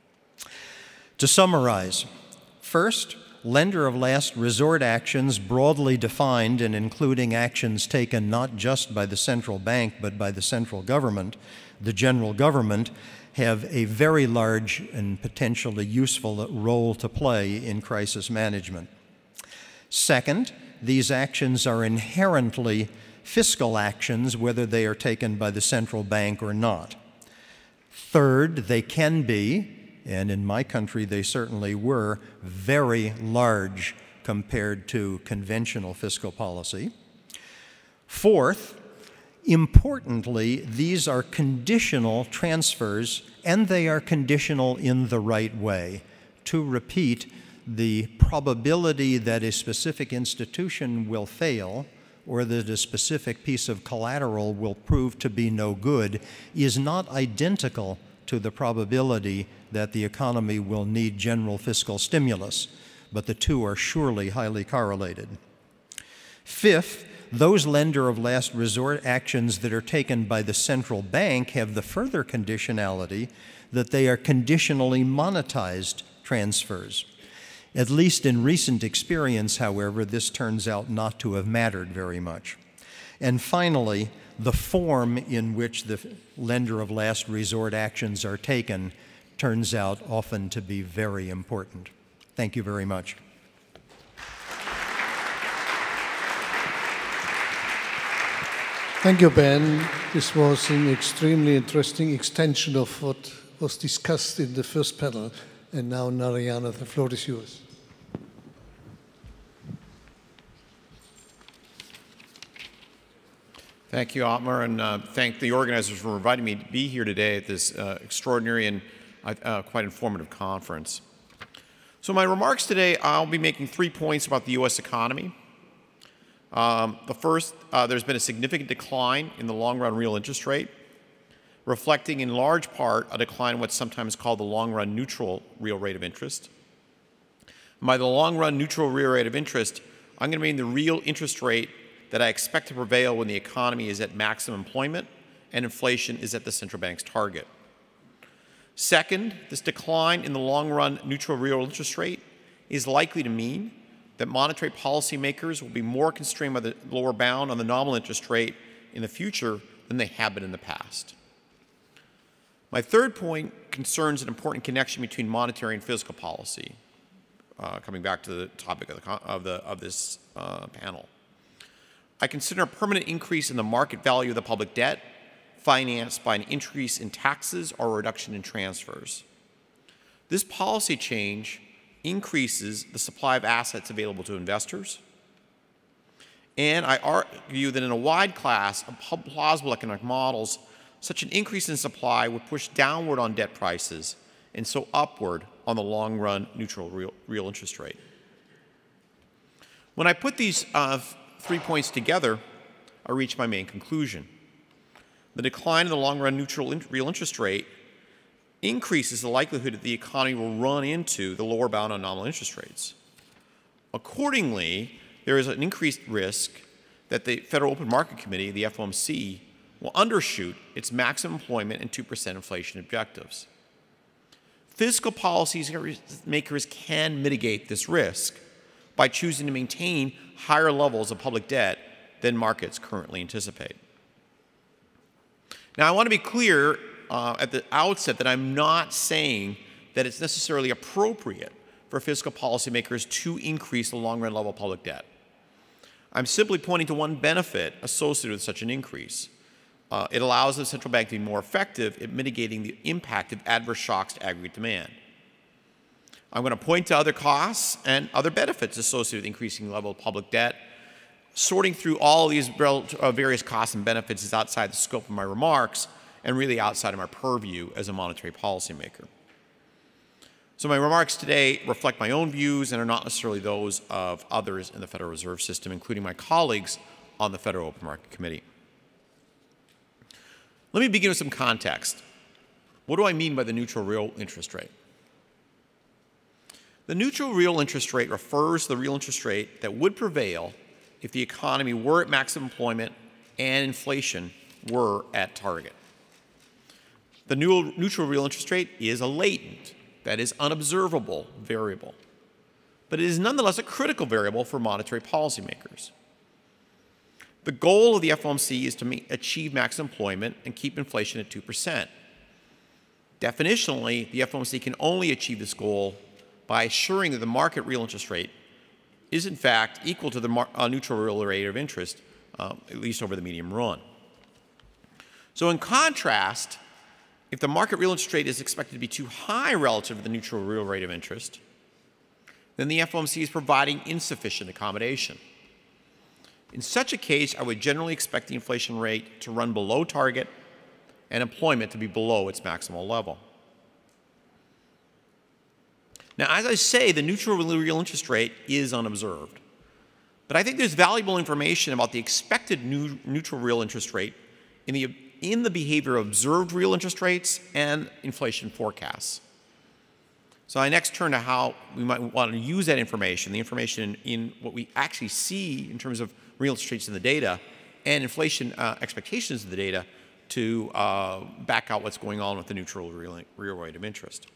To summarize, first, lender of last resort actions broadly defined and including actions taken not just by the central bank but by the central government, the general government, have a very large and potentially useful role to play in crisis management. Second, these actions are inherently fiscal actions, whether they are taken by the central bank or not. Third, they can be, and in my country they certainly were, very large compared to conventional fiscal policy. Fourth, importantly, these are conditional transfers, and they are conditional in the right way. To repeat, the probability that a specific institution will fail or that a specific piece of collateral will prove to be no good is not identical to the probability that the economy will need general fiscal stimulus, but the two are surely highly correlated. Fifth, those lender of last resort actions that are taken by the central bank have the further conditionality that they are conditionally monetized transfers. At least in recent experience, however, this turns out not to have mattered very much. And finally, the form in which the lender of last resort actions are taken turns out often to be very important. Thank you very much. Thank you, Ben. This was an extremely interesting extension of what was discussed in the first panel. And now, Narayana, the floor is yours. Thank you, Ottmar, and uh, thank the organizers for inviting me to be here today at this uh, extraordinary and uh, quite informative conference. So my remarks today, I'll be making three points about the U S economy. Um, the first, uh, there's been a significant decline in the long-run real interest rate. reflecting in large part a decline in what's sometimes called the long-run neutral real rate of interest. And by the long-run neutral real rate of interest, I'm going to mean the real interest rate that I expect to prevail when the economy is at maximum employment and inflation is at the central bank's target. Second, this decline in the long-run neutral real interest rate is likely to mean that monetary policymakers will be more constrained by the lower bound on the nominal interest rate in the future than they have been in the past. My third point concerns an important connection between monetary and fiscal policy, uh, coming back to the topic of, the, of, the, of this uh, panel. I consider a permanent increase in the market value of the public debt financed by an increase in taxes or a reduction in transfers. This policy change increases the supply of assets available to investors, and I argue that in a wide class of plausible economic models, such an increase in supply would push downward on debt prices and so upward on the long-run neutral real, real interest rate. When I put these uh, three points together, I reach my main conclusion. The decline in the long-run neutral in real interest rate increases the likelihood that the economy will run into the lower bound on nominal interest rates. Accordingly, there is an increased risk that the Federal Open Market Committee, the F O M C, will undershoot its maximum employment and two percent inflation objectives. Fiscal policymakers can mitigate this risk by choosing to maintain higher levels of public debt than markets currently anticipate. Now, I want to be clear uh, at the outset that I'm not saying that it's necessarily appropriate for fiscal policymakers to increase the long-run level of public debt. I'm simply pointing to one benefit associated with such an increase. Uh, it allows the central bank to be more effective at mitigating the impact of adverse shocks to aggregate demand. I'm going to point to other costs and other benefits associated with increasing the level of public debt. Sorting through all of these various costs and benefits is outside the scope of my remarks and really outside of my purview as a monetary policymaker. So my remarks today reflect my own views and are not necessarily those of others in the Federal Reserve System, including my colleagues on the Federal Open Market Committee. Let me begin with some context. What do I mean by the neutral real interest rate? The neutral real interest rate refers to the real interest rate that would prevail if the economy were at maximum employment and inflation were at target. The neutral real interest rate is a latent, that is unobservable variable, but it is nonetheless a critical variable for monetary policymakers. The goal of the F O M C is to achieve maximum employment and keep inflation at two percent. Definitionally, the F O M C can only achieve this goal by assuring that the market real interest rate is in fact equal to the mar uh, neutral real rate of interest, uh, at least over the medium run. So in contrast, if the market real interest rate is expected to be too high relative to the neutral real rate of interest, then the F O M C is providing insufficient accommodation. In such a case, I would generally expect the inflation rate to run below target and employment to be below its maximal level. Now, as I say, the neutral real interest rate is unobserved. But I think there's valuable information about the expected new, neutral real interest rate in the, in the behavior of observed real interest rates and inflation forecasts. So I next turn to how we might want to use that information, the information in, in what we actually see in terms of real interest rates in the data and inflation uh, expectations of the data to uh, back out what's going on with the neutral real, real rate of interest.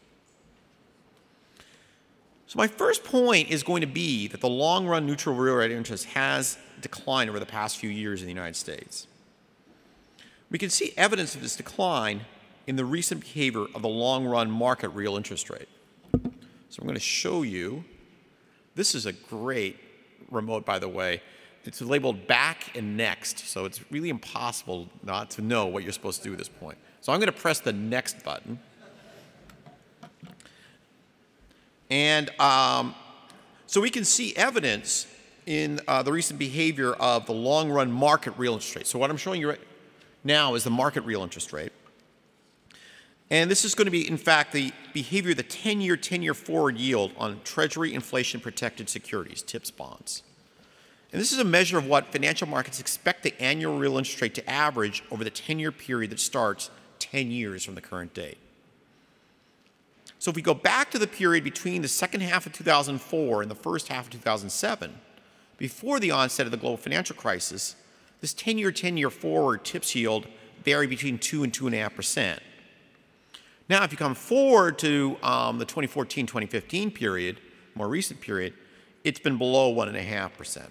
So my first point is going to be that the long-run neutral real rate of interest has declined over the past few years in the United States. We can see evidence of this decline in the recent behavior of the long-run market real interest rate. So I'm going to show you. This is a great remote, by the way. It's labeled back and next, so it's really impossible not to know what you're supposed to do at this point. So I'm going to press the next button. And um, so we can see evidence in uh, the recent behavior of the long-run market real interest rate. So what I'm showing you right now is the market real interest rate. And this is going to be, in fact, the behavior of the ten-year, ten-year forward yield on Treasury inflation-protected securities, TIPS bonds. And this is a measure of what financial markets expect the annual real interest rate to average over the ten-year period that starts ten years from the current date. So if we go back to the period between the second half of two thousand four and the first half of two thousand seven, before the onset of the global financial crisis, this ten-year, ten-year forward TIPS yield varied between two and two point five percent. Now, if you come forward to um, the twenty fourteen twenty fifteen period, more recent period, it's been below one point five percent.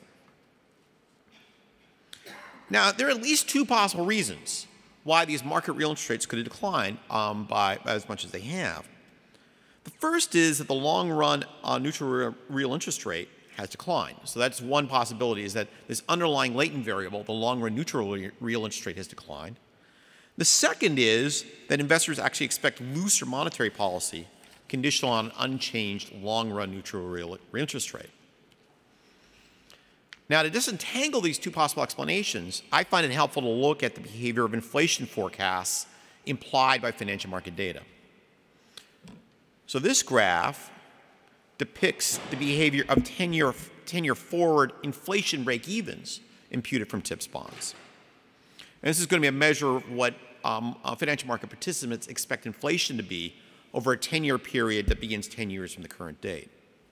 Now, there are at least two possible reasons why these market real interest rates could have declined um, by as much as they have. The first is that the long-run uh, neutral real interest rate has declined. So that's one possibility, is that this underlying latent variable, the long-run neutral real interest rate, has declined. The second is that investors actually expect looser monetary policy conditional on an unchanged long-run neutral real interest rate. Now, to disentangle these two possible explanations, I find it helpful to look at the behavior of inflation forecasts implied by financial market data. So this graph depicts the behavior of ten-year ten-year forward inflation break-evens imputed from TIPS bonds. And this is going to be a measure of what um, uh, financial market participants expect inflation to be over a ten-year period that begins ten years from the current date.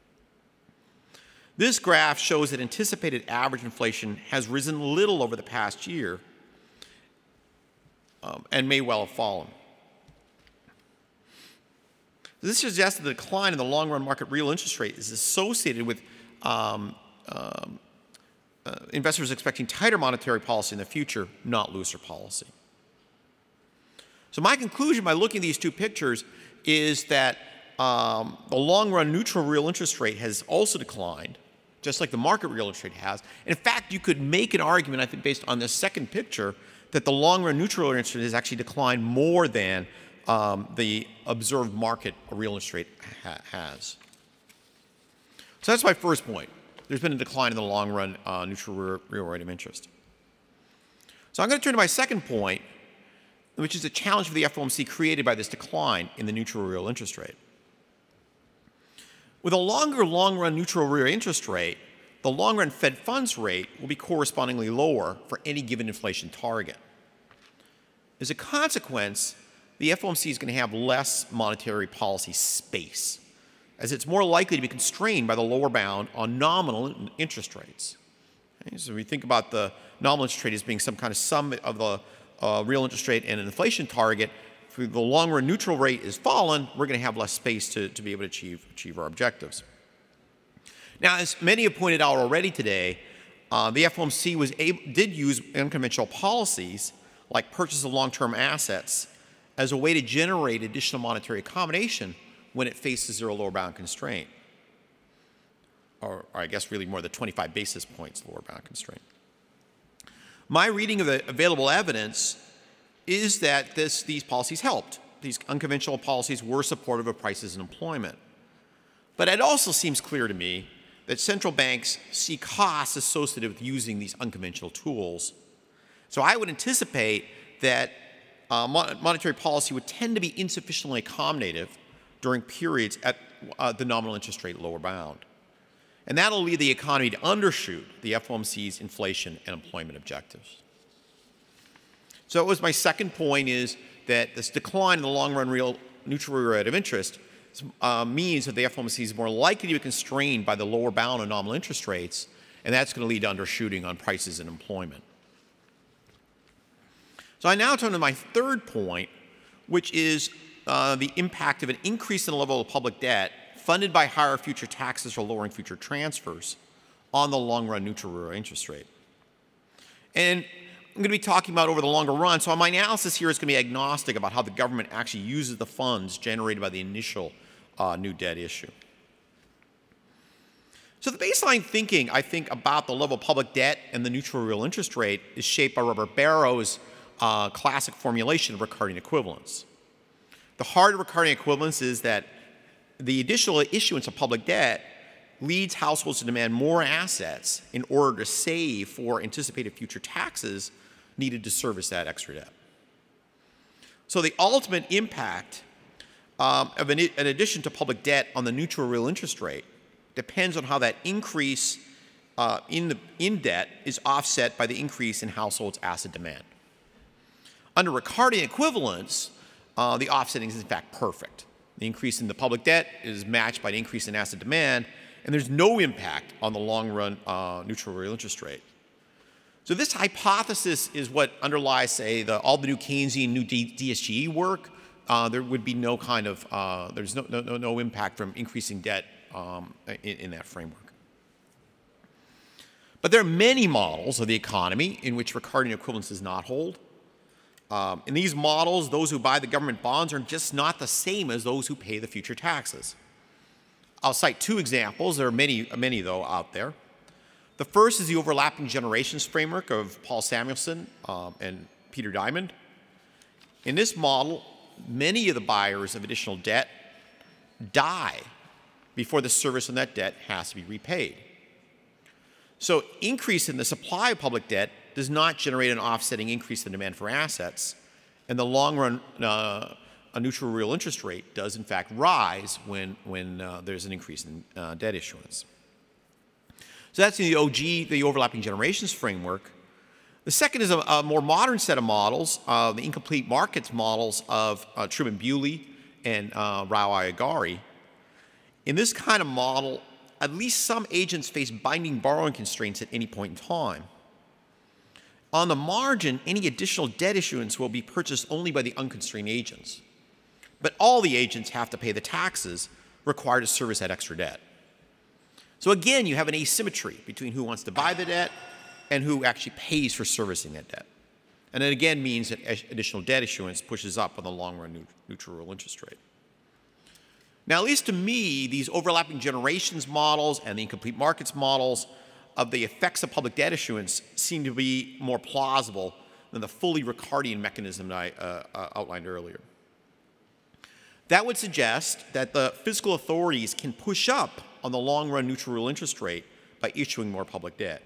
This graph shows that anticipated average inflation has risen little over the past year um, and may well have fallen. This suggests that the decline in the long-run market real interest rate is associated with um, um, uh, investors expecting tighter monetary policy in the future, not looser policy. So my conclusion by looking at these two pictures is that um, the long-run neutral real interest rate has also declined, just like the market real interest rate has. In fact, you could make an argument, I think, based on this second picture, that the long-run neutral real interest rate has actually declined more than Um, the observed market real interest rate ha has. So that's my first point. There's been a decline in the long-run uh, neutral real, real rate of interest. So I'm going to turn to my second point, which is the challenge for the F O M C created by this decline in the neutral real interest rate. With a longer long-run neutral real interest rate, the long-run Fed funds rate will be correspondingly lower for any given inflation target. As a consequence, the F O M C is going to have less monetary policy space, as it's more likely to be constrained by the lower bound on nominal interest rates. Okay, so we think about the nominal interest rate as being some kind of sum of the uh, real interest rate and an inflation target. If the long-run neutral rate is fallen, we're going to have less space to, to be able to achieve, achieve our objectives. Now, as many have pointed out already today, uh, the F O M C was able, did use unconventional policies like purchase of long-term assets as a way to generate additional monetary accommodation when it faces zero lower bound constraint. Or, or I guess really more the twenty-five basis points lower bound constraint. My reading of the available evidence is that this, these policies helped. These unconventional policies were supportive of prices and employment. But it also seems clear to me that central banks see costs associated with using these unconventional tools. So I would anticipate that Uh, monetary policy would tend to be insufficiently accommodative during periods at uh, the nominal interest rate lower bound. And that'll lead the economy to undershoot the F O M C's inflation and employment objectives. So it was my second point, is that this decline in the long-run real neutral real rate of interest uh, means that the F O M C is more likely to be constrained by the lower bound on nominal interest rates, and that's going to lead to undershooting on prices and employment. So I now turn to my third point, which is uh, the impact of an increase in the level of public debt funded by higher future taxes or lowering future transfers on the long-run neutral real interest rate. And I'm going to be talking about over the longer run, so my analysis here is going to be agnostic about how the government actually uses the funds generated by the initial uh, new debt issue. So the baseline thinking, I think, about the level of public debt and the neutral real interest rate is shaped by Robert Barro's Uh, classic formulation of Ricardian equivalence. The heart of Ricardian equivalence is that the additional issuance of public debt leads households to demand more assets in order to save for anticipated future taxes needed to service that extra debt. So the ultimate impact um, of an, an addition to public debt on the neutral real interest rate depends on how that increase uh, in, the, in debt is offset by the increase in households' asset demand. Under Ricardian equivalence, uh, the offsetting is in fact perfect. The increase in the public debt is matched by an increase in asset demand, and there's no impact on the long-run uh, neutral real interest rate. So this hypothesis is what underlies, say, the, all the new Keynesian, new D DSGE work. Uh, there would be no kind of, uh, there's no, no, no impact from increasing debt um, in, in that framework. But there are many models of the economy in which Ricardian equivalence does not hold. Um, in these models, those who buy the government bonds are just not the same as those who pay the future taxes. I'll cite two examples. There are many, many though, out there. The first is the overlapping generations framework of Paul Samuelson um, and Peter Diamond. In this model, many of the buyers of additional debt die before the service on that debt has to be repaid. So increase in the supply of public debt does not generate an offsetting increase in demand for assets. In the long run, uh, a neutral real interest rate does in fact rise when, when uh, there's an increase in uh, debt issuance. So that's the O G, the overlapping generations framework. The second is a, a more modern set of models, uh, the incomplete markets models of uh, Truman Bewley and uh, Rao Ayagari. In this kind of model, at least some agents face binding borrowing constraints at any point in time. On the margin, any additional debt issuance will be purchased only by the unconstrained agents. But all the agents have to pay the taxes required to service that extra debt. So again, you have an asymmetry between who wants to buy the debt and who actually pays for servicing that debt. And it again means that additional debt issuance pushes up on the long-run neutral real interest rate. Now, at least to me, these overlapping generations models and the incomplete markets models of the effects of public debt issuance seem to be more plausible than the fully Ricardian mechanism that I uh, uh, outlined earlier. That would suggest that the fiscal authorities can push up on the long-run neutral real interest rate by issuing more public debt.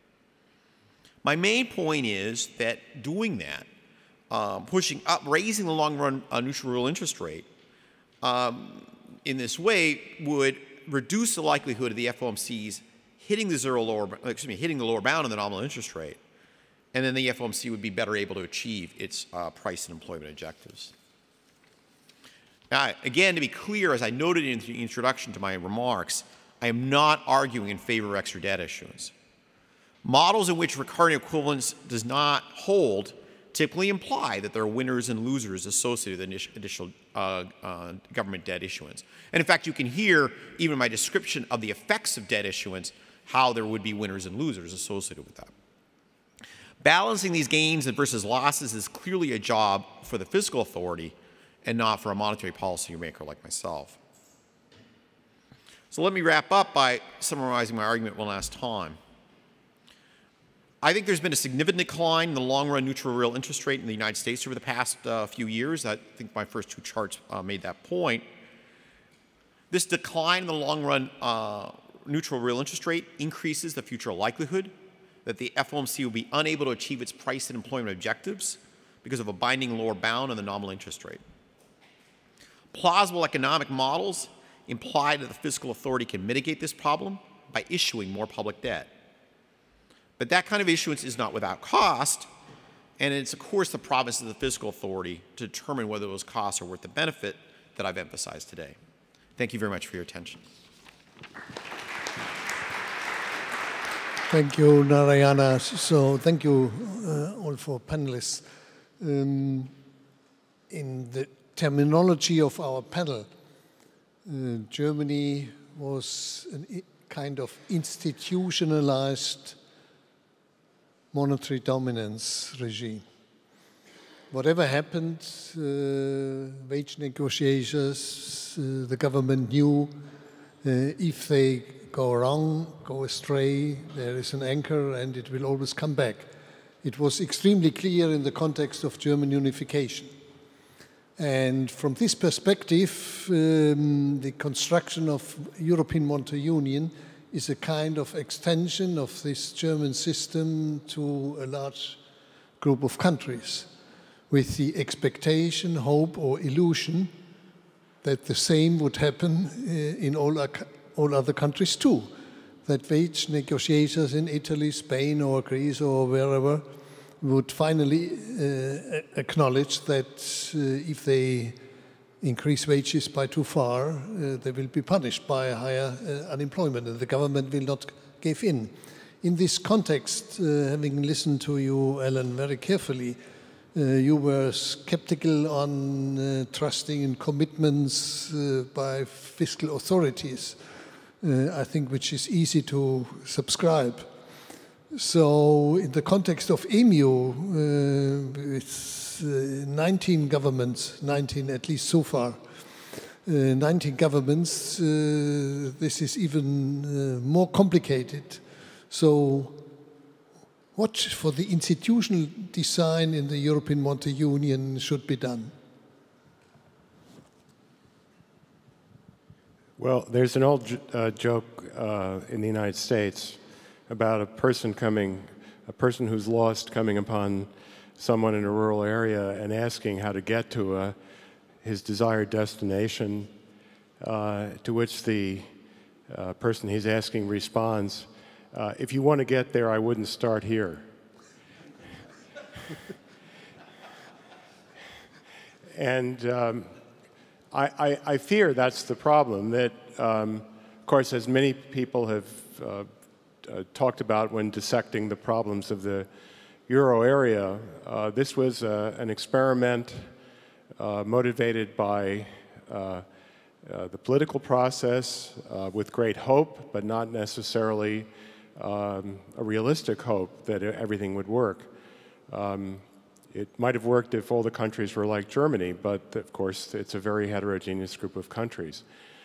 My main point is that doing that, um, pushing up, raising the long-run uh, neutral real interest rate um, in this way would reduce the likelihood of the F O M Cs hitting the zero lower, excuse me, hitting the lower bound of the nominal interest rate, and then the F O M C would be better able to achieve its uh, price and employment objectives. Now, again, to be clear, as I noted in the introduction to my remarks, I am not arguing in favor of extra debt issuance. Models in which Ricardian equivalence does not hold typically imply that there are winners and losers associated with additional uh, uh, government debt issuance. And in fact, you can hear, even in my description of the effects of debt issuance, how there would be winners and losers associated with that. Balancing these gains versus losses is clearly a job for the fiscal authority and not for a monetary policy maker like myself. So let me wrap up by summarizing my argument one last time. I think there's been a significant decline in the long-run neutral real interest rate in the United States over the past uh, few years. I think my first two charts uh, made that point. This decline in the long-run uh, neutral real interest rate increases the future likelihood that the F O M C will be unable to achieve its price and employment objectives because of a binding lower bound on the nominal interest rate. Plausible economic models imply that the fiscal authority can mitigate this problem by issuing more public debt. But that kind of issuance is not without cost, and it's of course the province of the fiscal authority to determine whether those costs are worth the benefit that I've emphasized today. Thank you very much for your attention. Thank you, Narayana. So thank you uh, all for panelists. Um, in the terminology of our panel, uh, Germany was a kind of institutionalized monetary dominance regime. Whatever happened, uh, wage negotiations, uh, the government knew uh, if they go wrong, go astray, there is an anchor and it will always come back. It was extremely clear in the context of German unification. And from this perspective, um, the construction of European Monetary Union is a kind of extension of this German system to a large group of countries, with the expectation, hope, or illusion that the same would happen uh, in all, all other countries too, that wage negotiators in Italy, Spain, or Greece, or wherever would finally uh, acknowledge that uh, if they increase wages by too far, uh, they will be punished by higher uh, unemployment, and the government will not give in. In this context, uh, having listened to you, Alan, very carefully, uh, you were skeptical on uh, trusting in commitments uh, by fiscal authorities, uh, I think, which is easy to subscribe. So, in the context of E M U, uh, it's uh, nineteen governments, nineteen at least so far, uh, nineteen governments, uh, this is even uh, more complicated. So, what for the institutional design in the European Monetary Union should be done? Well, there's an old uh, joke uh, in the United States about a person coming, a person who's lost coming upon someone in a rural area and asking how to get to a, his desired destination, uh, to which the uh, person he's asking responds, uh, if you want to get there, I wouldn't start here. And um, I, I, I fear that's the problem, that, um, of course, as many people have uh, Uh, talked about when dissecting the problems of the euro area. Uh, this was uh, an experiment uh, motivated by uh, uh, the political process uh, with great hope, but not necessarily um, a realistic hope that everything would work. Um, it might have worked if all the countries were like Germany, but of course it's a very heterogeneous group of countries.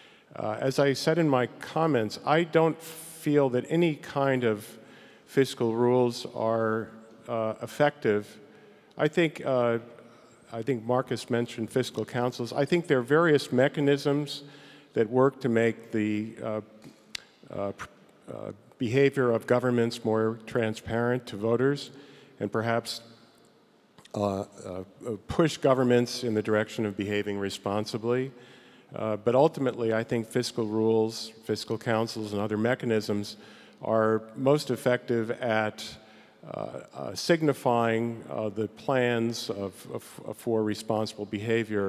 Uh, as I said in my comments, I don't feel that any kind of fiscal rules are uh, effective. I think, uh, I think Marcus mentioned fiscal councils. I think there are various mechanisms that work to make the uh, uh, uh, behavior of governments more transparent to voters, and perhaps uh, uh, push governments in the direction of behaving responsibly. Uh, but ultimately, I think fiscal rules, fiscal councils, and other mechanisms are most effective at uh, uh, signifying uh, the plans of, of, of for responsible behavior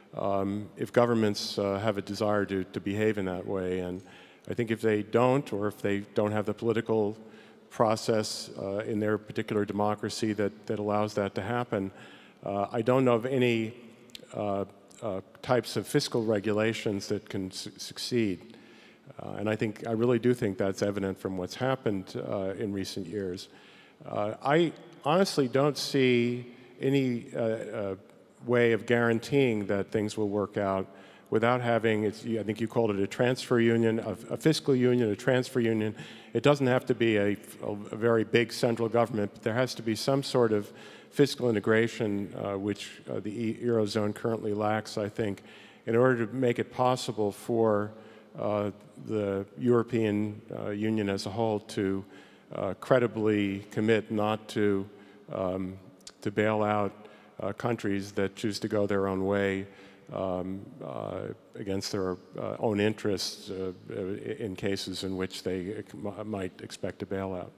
um, if governments uh, have a desire to, to behave in that way. And I think if they don't, or if they don't have the political process uh, in their particular democracy that, that allows that to happen, uh, I don't know of any uh, Uh, types of fiscal regulations that can su succeed. Uh, and I think, I really do think that's evident from what's happened uh, in recent years. Uh, I honestly don't see any uh, uh, way of guaranteeing that things will work out without having, it's, I think you called it a transfer union, a, a fiscal union, a transfer union. It doesn't have to be a, a, a very big central government, but there has to be some sort of fiscal integration, uh, which uh, the Eurozone currently lacks, I think, in order to make it possible for uh, the European uh, Union as a whole to uh, credibly commit not to, um, to bail out uh, countries that choose to go their own way um, uh, against their uh, own interests uh, in cases in which they might expect a bailout.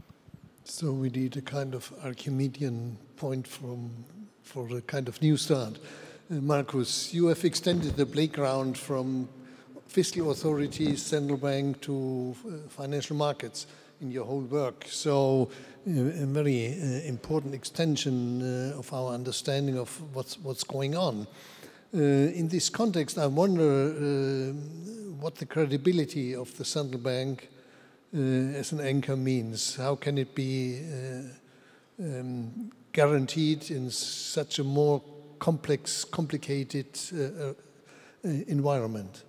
So we need a kind of Archimedean point from, for a kind of new start. Uh, Marcus, you have extended the playground from fiscal authorities, central bank, to uh, financial markets in your whole work. So uh, a very uh, important extension uh, of our understanding of what's, what's going on. Uh, in this context, I wonder uh, what the credibility of the central bank Uh, as an anchor means. How can it be uh, um, guaranteed in such a more complex, complicated uh, uh, environment?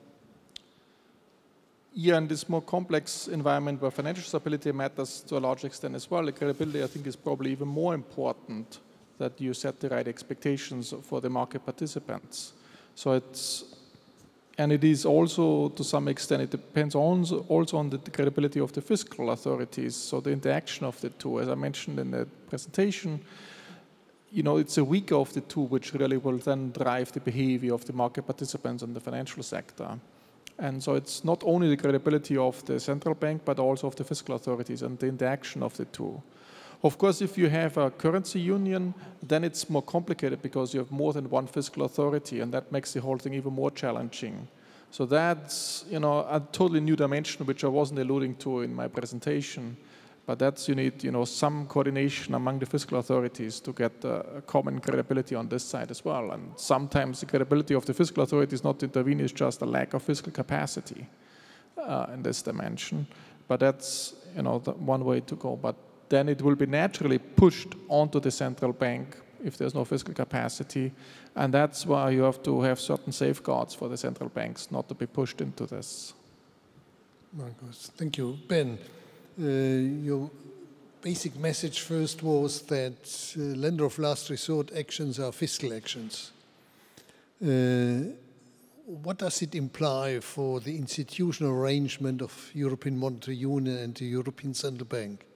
Yeah, in this more complex environment where financial stability matters to a large extent as well, the credibility, I think, is probably even more important, that you set the right expectations for the market participants. So it's And it is also, to some extent, it depends on, also on the credibility of the fiscal authorities, so the interaction of the two. As I mentioned in the presentation, you know, it's a weaker of the two which really will then drive the behavior of the market participants in the financial sector. And so it's not only the credibility of the central bank, but also of the fiscal authorities and the interaction of the two. Of course, if you have a currency union, then it's more complicated because you have more than one fiscal authority, and that makes the whole thing even more challenging. So that's, you know, a totally new dimension which I wasn't alluding to in my presentation. But that's, you need, you know, some coordination among the fiscal authorities to get uh, a common credibility on this side as well. And sometimes the credibility of the fiscal authorities not to intervene is just a lack of fiscal capacity uh, in this dimension. But that's, you know, the one way to go. But then it will be naturally pushed onto the central bank if there's no fiscal capacity. And that's why you have to have certain safeguards for the central banks not to be pushed into this. Marcus, thank you. Ben, uh, your basic message first was that uh, lender of last resort actions are fiscal actions. Uh, what does it imply for the institutional arrangement of European Monetary Union and the European Central Bank?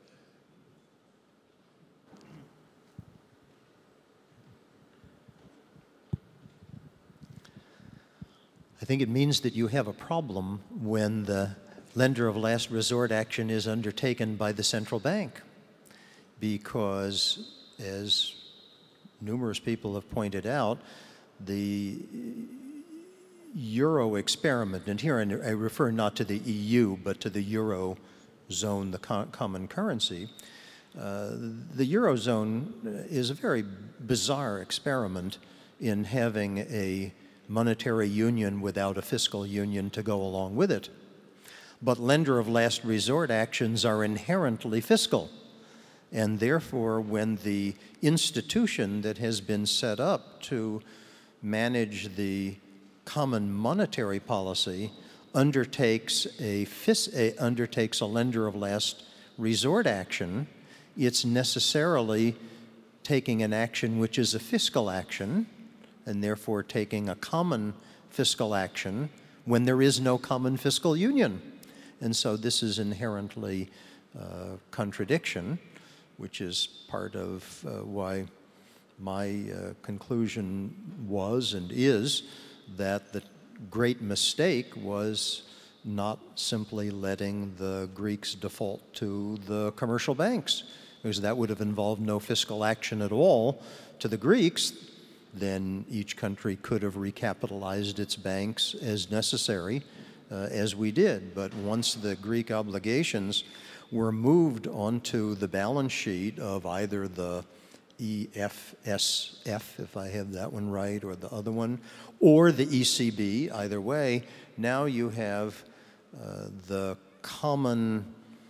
I think it means that you have a problem when the lender of last resort action is undertaken by the central bank, because, as numerous people have pointed out, the euro experiment, and here I refer not to the E U, but to the eurozone, the co common currency, uh, the eurozone is a very bizarre experiment in having a monetary union without a fiscal union to go along with it. But lender of last resort actions are inherently fiscal. And therefore, when the institution that has been set up to manage the common monetary policy undertakes a, fis a, undertakes a lender of last resort action, it's necessarily taking an action which is a fiscal action, and therefore taking a common fiscal action when there is no common fiscal union. And so this is inherently uh, contradiction, which is part of uh, why my uh, conclusion was and is that the great mistake was not simply letting the Greeks default to the commercial banks, because that would have involved no fiscal action at all to the Greeks. Then each country could have recapitalized its banks as necessary, uh, as we did. But once the Greek obligations were moved onto the balance sheet of either the E F S F, if I have that one right, or the other one, or the E C B, either way, now you have uh, the common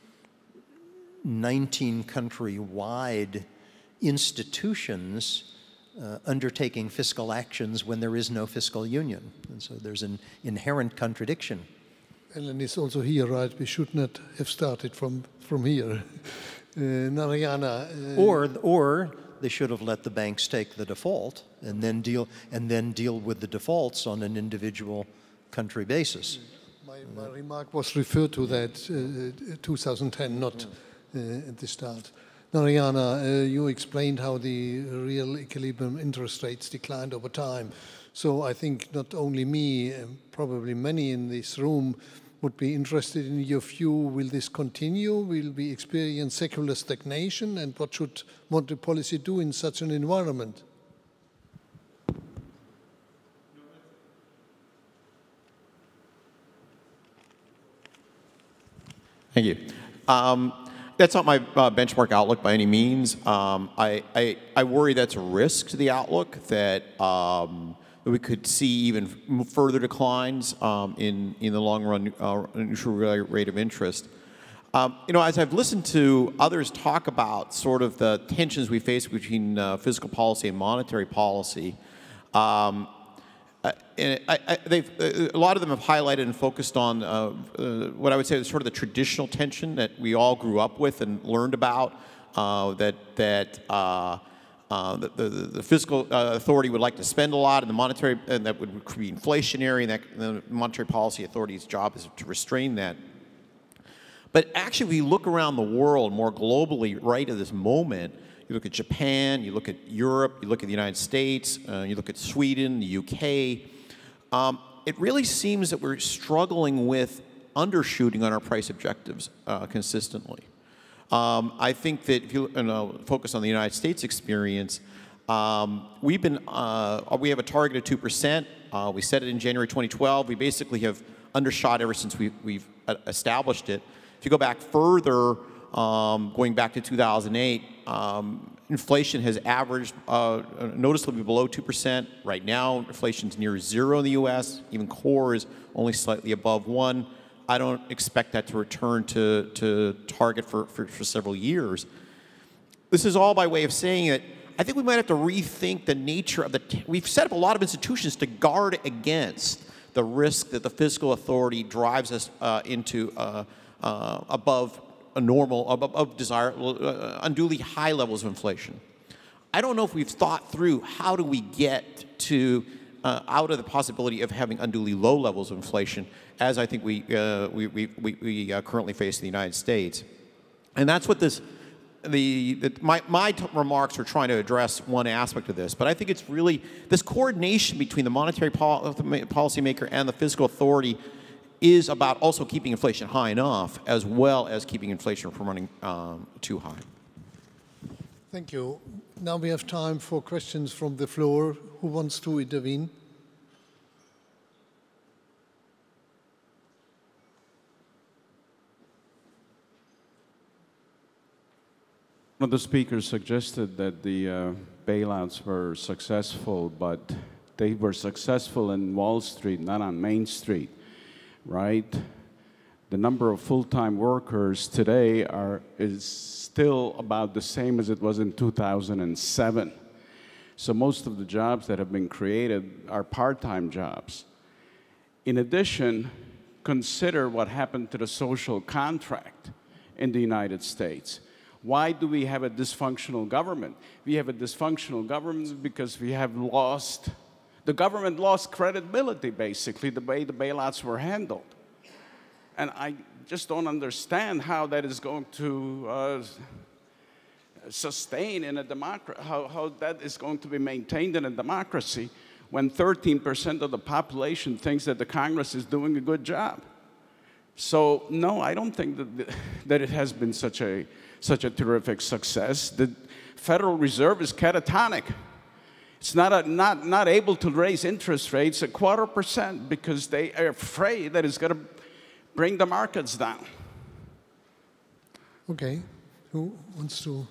nineteen country-wide institutions Uh, undertaking fiscal actions when there is no fiscal union. And so there's an inherent contradiction. Ellen is also here, right? We should not have started from, from here. Uh, Narayana. Uh, or, or they should have let the banks take the default and then deal, and then deal with the defaults on an individual country basis. My, my remark was referred to that uh, two thousand ten, not uh, at the start. Narayana, uh, you explained how the real equilibrium interest rates declined over time. So I think not only me, uh, probably many in this room would be interested in your view. Will this continue? Will we experience secular stagnation? And what should monetary policy do in such an environment? Thank you. Um, That's not my uh, benchmark outlook by any means. Um, I, I, I worry that's a risk to the outlook, that, um, that we could see even further declines um, in, in the long run uh, neutral rate of interest. Um, you know, as I've listened to others talk about sort of the tensions we face between uh, fiscal policy and monetary policy, um, Uh, and I, I, they've, uh, a lot of them have highlighted and focused on uh, uh, what I would say is sort of the traditional tension that we all grew up with and learned about, uh, that, that uh, uh, the, the, the fiscal uh, authority would like to spend a lot, and the monetary, and that would be inflationary, and that the monetary policy authority's job is to restrain that. But actually, we look around the world more globally right at this moment. You look at Japan, you look at Europe, you look at the United States, uh, you look at Sweden, the U K. Um, it really seems that we're struggling with undershooting on our price objectives uh, consistently. Um, I think that if you, and I'll focus on the United States experience, um, we've been, uh, we have a target of two percent. Uh, we set it in January twenty twelve. We basically have undershot ever since we, we've established it. If you go back further, um, going back to two thousand eight, um, inflation has averaged uh, noticeably below two percent. Right now, inflation is near zero in the U S. Even core is only slightly above one. I don't expect that to return to, to target for, for, for several years. This is all by way of saying that I think we might have to rethink the nature of the, t we've set up a lot of institutions to guard against the risk that the fiscal authority drives us uh, into uh, uh, above a normal, above, above desire, uh, unduly high levels of inflation. I don't know if we've thought through how do we get to uh, out of the possibility of having unduly low levels of inflation, as I think we, uh, we, we, we, we uh, currently face in the United States. And that's what this, the, the my, my t remarks are trying to address one aspect of this, but I think it's really this coordination between the monetary pol policymaker and the fiscal authority is about also keeping inflation high enough, as well as keeping inflation from running um, too high. Thank you. Now we have time for questions from the floor. Who wants to intervene? One of the speakers suggested that the uh, bailouts were successful, but they were successful in Wall Street, not on Main Street, right? The number of full-time workers today are, is still about the same as it was in two thousand seven. So most of the jobs that have been created are part-time jobs. In addition, consider what happened to the social contract in the United States. Why do we have a dysfunctional government? We have a dysfunctional government because we have lost, the government lost credibility, basically, the way the bailouts were handled. And I just don't understand how that is going to uh, sustain in a democracy, how, how that is going to be maintained in a democracy when thirteen percent of the population thinks that the Congress is doing a good job. So, no, I don't think that, that it has been such a, such a terrific success. The Federal Reserve is catatonic. It's not, a, not, not able to raise interest rates a quarter percent because they are afraid that it's going to bring the markets down. Okay. Who wants to?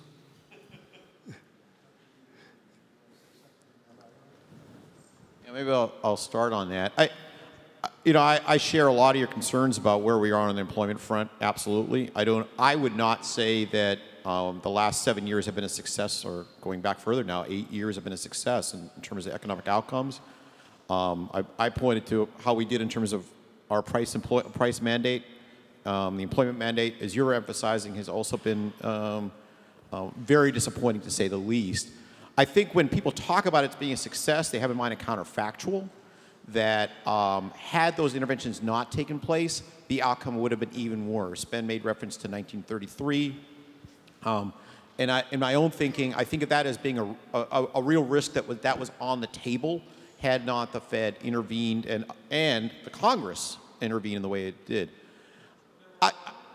Yeah, maybe I'll, I'll start on that. I, you know, I, I share a lot of your concerns about where we are on the employment front. Absolutely. I don't. I would not say that um, the last seven years have been a success, or going back further now, eight years have been a success in, in terms of economic outcomes. Um, I, I pointed to how we did in terms of our price, employ, price mandate. Um, the employment mandate, as you're emphasizing, has also been um, uh, very disappointing, to say the least. I think when people talk about it being a success, they have in mind a counterfactual, that um, had those interventions not taken place, the outcome would have been even worse. Ben made reference to nineteen thirty-three. Um, and I, in my own thinking, I think of that as being a, a, a real risk that was, that was on the table had not the Fed intervened and, and the Congress intervened in the way it did. I,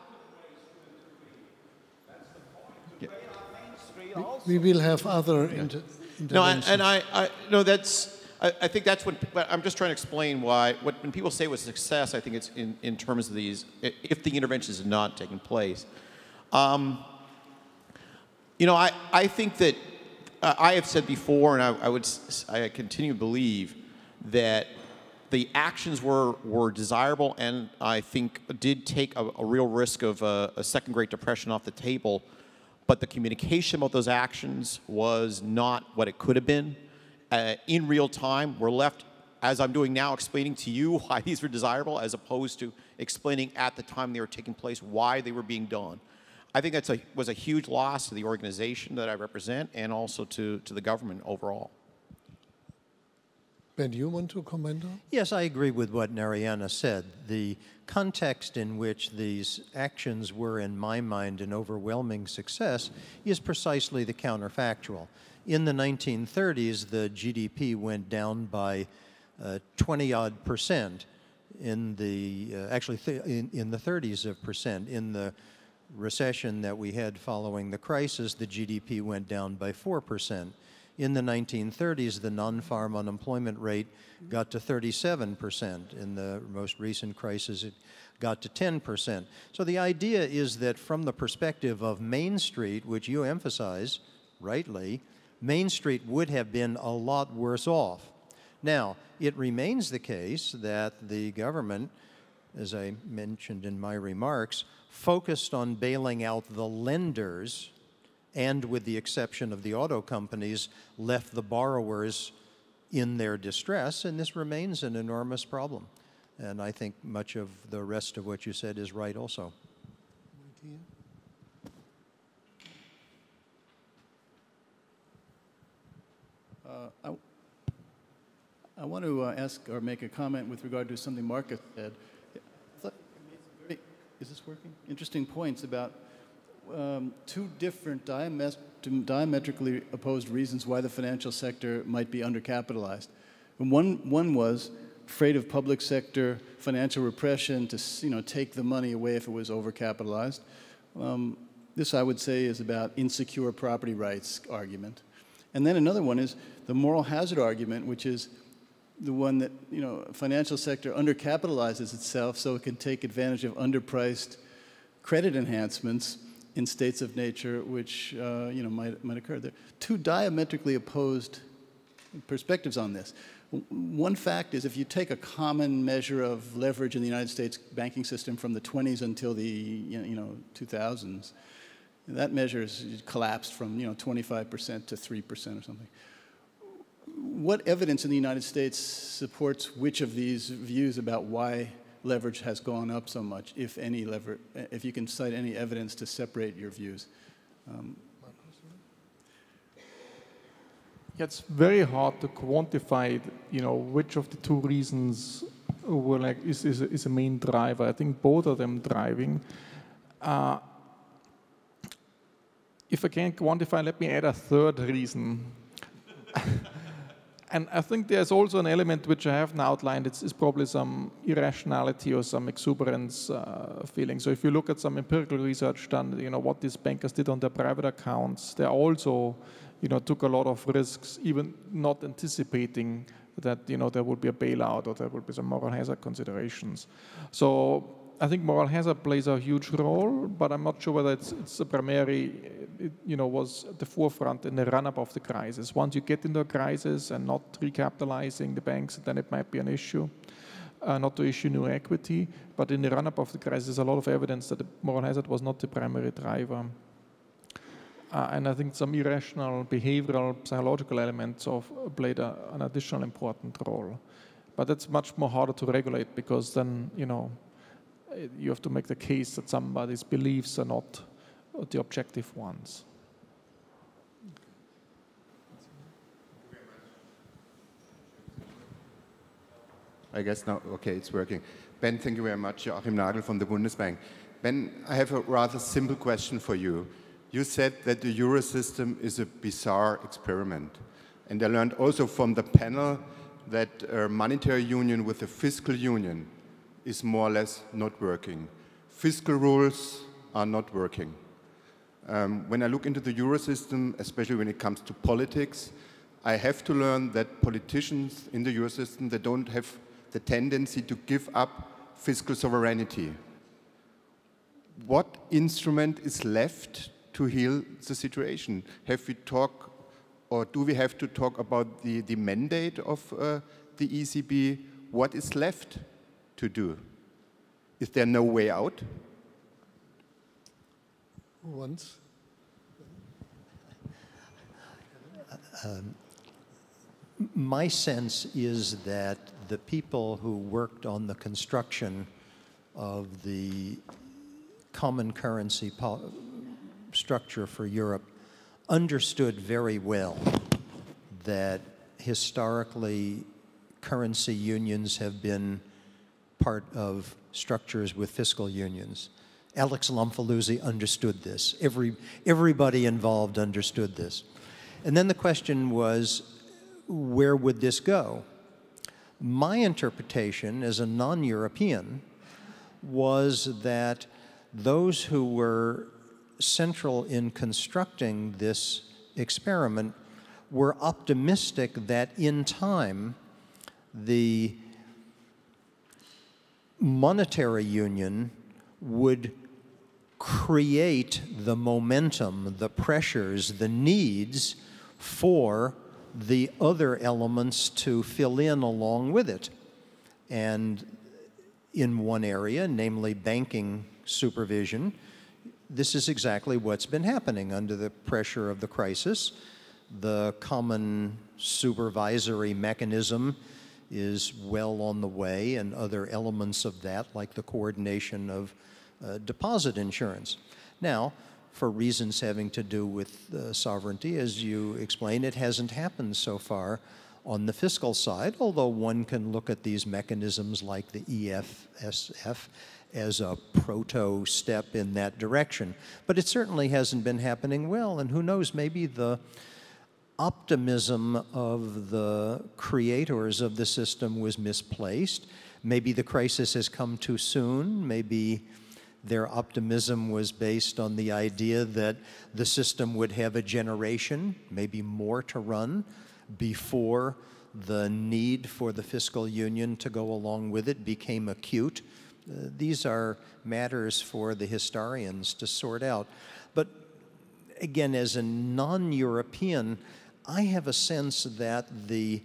yeah. We will have other Yeah. inter interventions. No, I, and I, I, no, that's, I, I think that's when, I'm just trying to explain why, what, when people say it was success, I think it's in, in terms of these, if the interventions had not taken place. Um, you know, I, I think that, uh, I have said before, and I, I would, I continue to believe that the actions were, were desirable, and I think did take a, a real risk of a, a second Great Depression off the table, but the communication about those actions was not what it could have been. Uh, in real time, we're left, as I'm doing now, explaining to you why these were desirable, as opposed to explaining at the time they were taking place why they were being done. I think that was a huge loss to the organization that I represent, and also to, to the government overall. Ben, do you want to comment on? Yes, I agree with what Narayana said. The context in which these actions were, in my mind, an overwhelming success is precisely the counterfactual. In the nineteen thirties, the G D P went down by twenty odd percent. In the, uh, actually, th in, in the thirties of percent. In the recession that we had following the crisis, the G D P went down by four percent. In the nineteen thirties, the non-farm unemployment rate got to thirty-seven percent. In the most recent crisis, it got to ten percent. So the idea is that from the perspective of Main Street, which you emphasize rightly, Main Street would have been a lot worse off. Now, it remains the case that the government, as I mentioned in my remarks, focused on bailing out the lenders and, with the exception of the auto companies, left the borrowers in their distress, and this remains an enormous problem. And I think much of the rest of what you said is right also. Uh, I, I want to uh, ask or make a comment with regard to something Marcus said. I thought you made some very, is this working? Interesting points about um, two different diamet diametrically opposed reasons why the financial sector might be undercapitalized. And one, one was afraid of public sector financial repression to, you know, take the money away if it was overcapitalized. Um, this, I would say, is about insecure property rights argument. And then another one is the moral hazard argument, which is the one that, you know, financial sector undercapitalizes itself so it can take advantage of underpriced credit enhancements in states of nature which, uh, you know, might, might occur. There are two diametrically opposed perspectives on this. One fact is if you take a common measure of leverage in the United States banking system from the twenties until the, you know, two thousands, that measure has collapsed from, you know, twenty-five percent to three percent or something. What evidence in the United States supports which of these views about why leverage has gone up so much, if any lever, if you can cite any evidence to separate your views? Um, It's very hard to quantify, you know, which of the two reasons were like is is, is a main driver. I think both of them driving. Uh, if I can't quantify, let me add a third reason. And I think there's also an element which I haven't outlined. It's, it's probably some irrationality or some exuberance uh, feeling. So if you look at some empirical research done, you know, what these bankers did on their private accounts, they also, you know, took a lot of risks, even not anticipating that, you know, there would be a bailout or there would be some moral hazard considerations. So I think moral hazard plays a huge role, but I'm not sure whether it's, it's a primary, it, you know, was at the forefront in the run-up of the crisis. Once you get into a crisis and not recapitalizing the banks, then it might be an issue, uh, not to issue new equity. But in the run-up of the crisis, there's a lot of evidence that the moral hazard was not the primary driver. Uh, and I think some irrational behavioral, psychological elements of uh, played a, an additional important role. But that's much more harder to regulate because then, you know, you have to make the case that somebody's beliefs are not the objective ones. I guess now, okay, it's working. Ben, thank you very much. Joachim Nagel from the Bundesbank. Ben, I have a rather simple question for you. You said that the euro system is a bizarre experiment. And I learned also from the panel that a monetary union with a fiscal union is more or less not working. Fiscal rules are not working. Um, when I look into the euro system, especially when it comes to politics, I have to learn that politicians in the euro system, they don't have the tendency to give up fiscal sovereignty. What instrument is left to heal the situation? Have we talk, or do we have to talk about the, the mandate of uh, the E C B? What is left to do? Is there no way out? Once. Um, my sense is that the people who worked on the construction of the common currency structure for Europe understood very well that historically currency unions have been part of structures with fiscal unions. Alex Lamfalussy understood this. Every, everybody involved understood this. And then the question was, where would this go? My interpretation as a non-European was that those who were central in constructing this experiment were optimistic that in time the monetary union would create the momentum, the pressures, the needs for the other elements to fill in along with it. And in one area, namely banking supervision, this is exactly what's been happening under the pressure of the crisis. The common supervisory mechanism is well on the way, and other elements of that, like the coordination of uh, deposit insurance. Now, for reasons having to do with uh, sovereignty, as you explained, it hasn't happened so far on the fiscal side, although one can look at these mechanisms like the E F S F as a proto-step in that direction. But it certainly hasn't been happening well, and who knows, maybe the optimism of the creators of the system was misplaced. Maybe the crisis has come too soon. Maybe their optimism was based on the idea that the system would have a generation, maybe more, to run before the need for the fiscal union to go along with it became acute. Uh, these are matters for the historians to sort out. But again, as a non-European, I have a sense that the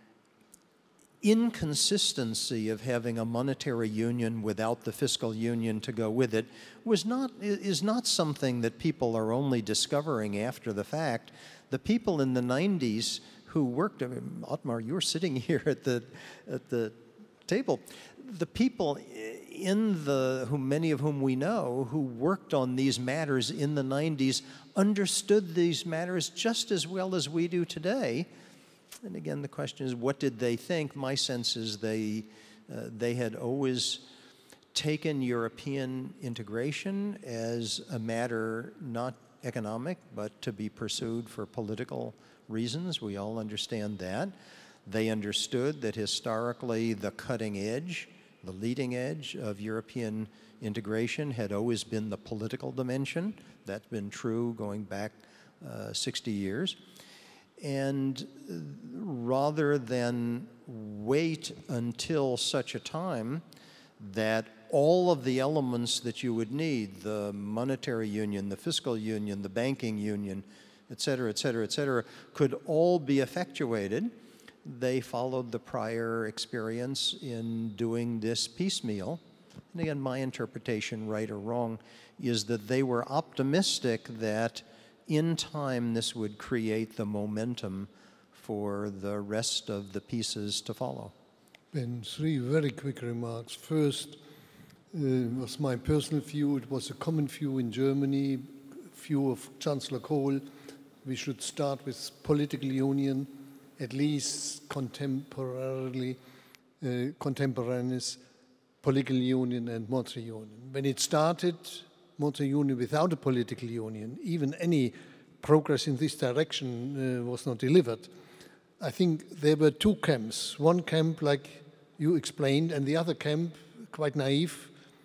inconsistency of having a monetary union without the fiscal union to go with it was not, is not something that people are only discovering after the fact. The people in the nineties who worked, I mean, Otmar, you're sitting here at the, at the table. The people in the, who many of whom we know, who worked on these matters in the nineties understood these matters just as well as we do today. And again, the question is, what did they think? My sense is they, uh, they had always taken European integration as a matter not economic, but to be pursued for political reasons. We all understand that. They understood that historically the cutting edge, the leading edge of European integration had always been the political dimension. That's been true going back uh, sixty years. And rather than wait until such a time that all of the elements that you would need, the monetary union, the fiscal union, the banking union, et cetera, et cetera, et cetera, could all be effectuated, they followed the prior experience in doing this piecemeal. And again, my interpretation, right or wrong, is that they were optimistic that in time this would create the momentum for the rest of the pieces to follow. Ben, three very quick remarks. First, uh, was my personal view. It was a common view in Germany, view of Chancellor Kohl. We should start with political union, at least contemporarily, uh, contemporaneous political union and monetary union. When it started, monetary union without a political union, even any progress in this direction uh, was not delivered. I think there were two camps. One camp, like you explained, and the other camp, quite naive.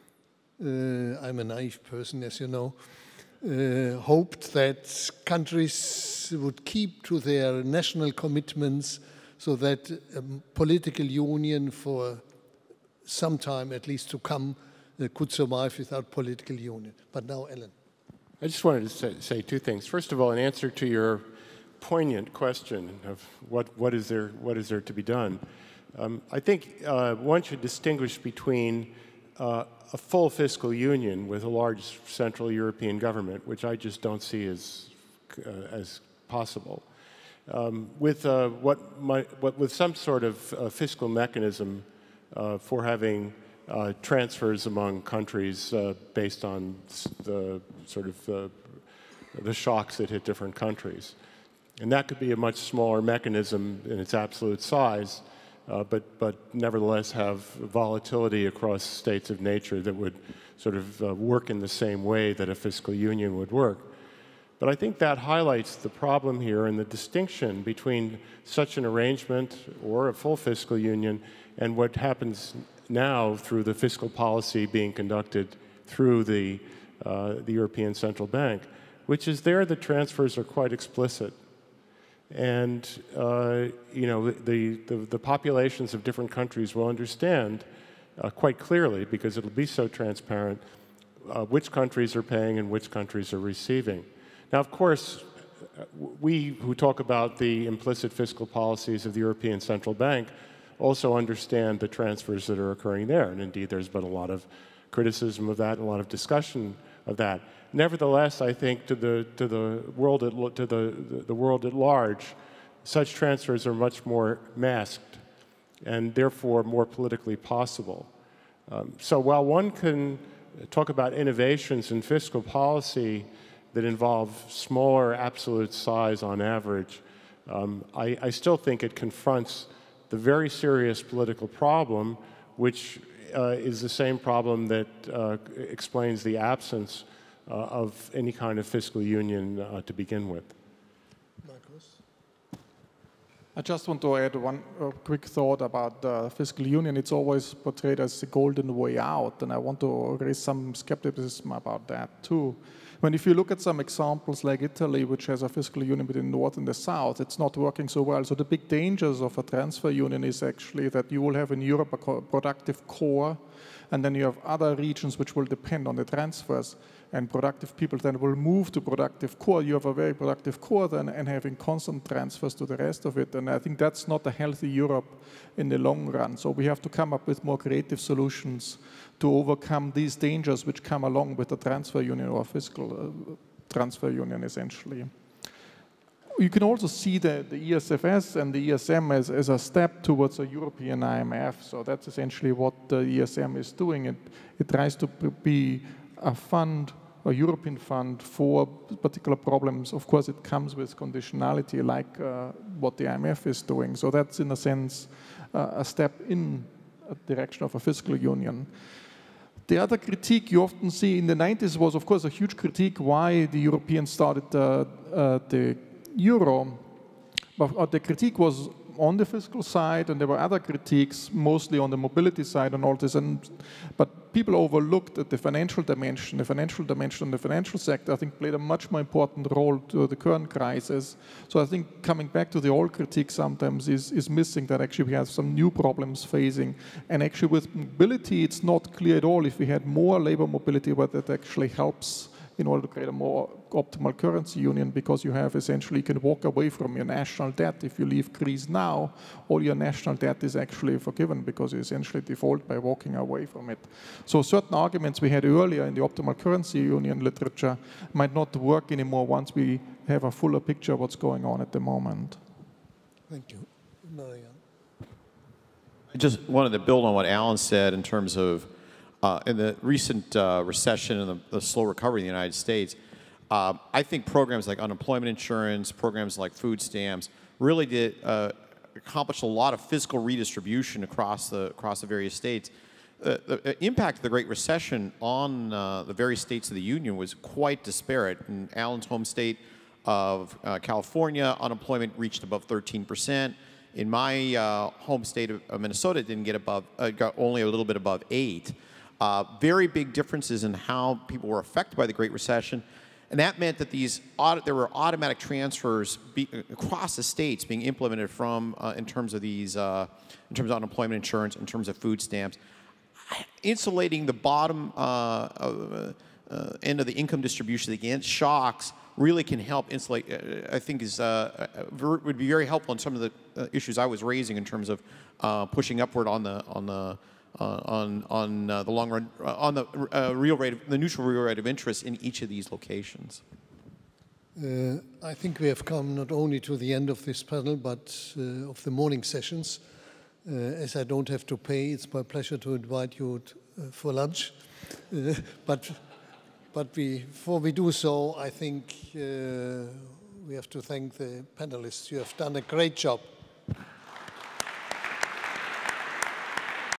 Uh, I'm a naive person, as you know. Uh, hoped that countries would keep to their national commitments so that a political union for some time at least to come uh, could survive without political union. But now, Ellen. I just wanted to say, say two things. First of all, in answer to your poignant question of what, what, is, there, what is there to be done, um, I think uh, one should distinguish between uh, a full fiscal union with a large central European government, which I just don't see as, uh, as possible, um, with, uh, what might, what, with some sort of uh, fiscal mechanism uh, for having uh, transfers among countries uh, based on the sort of uh, the shocks that hit different countries. And that could be a much smaller mechanism in its absolute size, Uh, but, but nevertheless have volatility across states of nature that would sort of uh, work in the same way that a fiscal union would work. But I think that highlights the problem here and the distinction between such an arrangement or a full fiscal union and what happens now through the fiscal policy being conducted through the uh, the European Central Bank, which is there the transfers are quite explicit. And uh, you know, the, the, the populations of different countries will understand uh, quite clearly, because it'll be so transparent, uh, which countries are paying and which countries are receiving. Now, of course, we who talk about the implicit fiscal policies of the European Central Bank also understand the transfers that are occurring there. And indeed, there's been a lot of criticism of that and a lot of discussion of that. Nevertheless, I think to the, to the, world, at, to the, the world at large, such transfers are much more masked and therefore more politically possible. Um, so while one can talk about innovations in fiscal policy that involve smaller absolute size on average, um, I, I still think it confronts the very serious political problem, which uh, is the same problem that uh, explains the absence uh, of any kind of fiscal union uh, to begin with. Markus? I just want to add one uh, quick thought about the fiscal union. It's always portrayed as the golden way out, and I want to raise some skepticism about that too. When if you look at some examples like Italy, which has a fiscal union between the North and the South, it's not working so well. So the big dangers of a transfer union is actually that you will have in Europe a productive core, and then you have other regions which will depend on the transfers, and productive people then will move to productive core. You have a very productive core then, and having constant transfers to the rest of it. And I think that's not a healthy Europe in the long run. So we have to come up with more creative solutions to overcome these dangers which come along with the transfer union or fiscal uh, transfer union, essentially. You can also see the, the E S F S and the E S M as, as a step towards a European I M F. So that's essentially what the E S M is doing. It, it tries to be a fund, a European fund for particular problems. Of course, it comes with conditionality like uh, what the I M F is doing. So that's, in a sense, uh, a step in a direction of a fiscal union. The other critique you often see in the nineties was, of course, a huge critique why the Europeans started uh, uh, the euro. But uh, the critique was on the fiscal side, and there were other critiques, mostly on the mobility side and all this. And, but people overlooked that the financial dimension, the financial dimension in the financial sector, I think, played a much more important role to the current crisis. So I think coming back to the old critique sometimes is, is missing that actually we have some new problems facing. And actually with mobility, it's not clear at all if we had more labor mobility, whether that actually helps in order to create a more optimal currency union, because you have essentially, you can walk away from your national debt. If you leave Greece now, all your national debt is actually forgiven because you essentially default by walking away from it. So certain arguments we had earlier in the optimal currency union literature might not work anymore once we have a fuller picture of what's going on at the moment. Thank you. Marianne. I just wanted to build on what Alan said in terms of Uh, in the recent uh, recession and the, the slow recovery in the United States, uh, I think programs like unemployment insurance, programs like food stamps, really did uh, accomplish a lot of fiscal redistribution across the across the various states. Uh, the impact of the Great Recession on uh, the various states of the Union was quite disparate. In Alan's home state of uh, California, unemployment reached above thirteen percent. In my uh, home state of, of Minnesota, it didn't get above, uh, got only a little bit above eight. Uh, very big differences in how people were affected by the Great Recession. And that meant that these auto, there were automatic transfers be, across the states being implemented from, uh, in terms of these, uh, in terms of unemployment insurance, in terms of food stamps, insulating the bottom uh, uh, uh, end of the income distribution against shocks really can help insulate, uh, I think is, uh, uh, would be very helpful in some of the uh, issues I was raising in terms of uh, pushing upward on the, on the, Uh, on on uh, the long run, uh, on the uh, real rate, of, the neutral real rate of interest in each of these locations. Uh, I think we have come not only to the end of this panel, but uh, of the morning sessions. Uh, as I don't have to pay, it's my pleasure to invite you to, uh, for lunch. Uh, but but before we do so, I think uh, we have to thank the panelists. You have done a great job.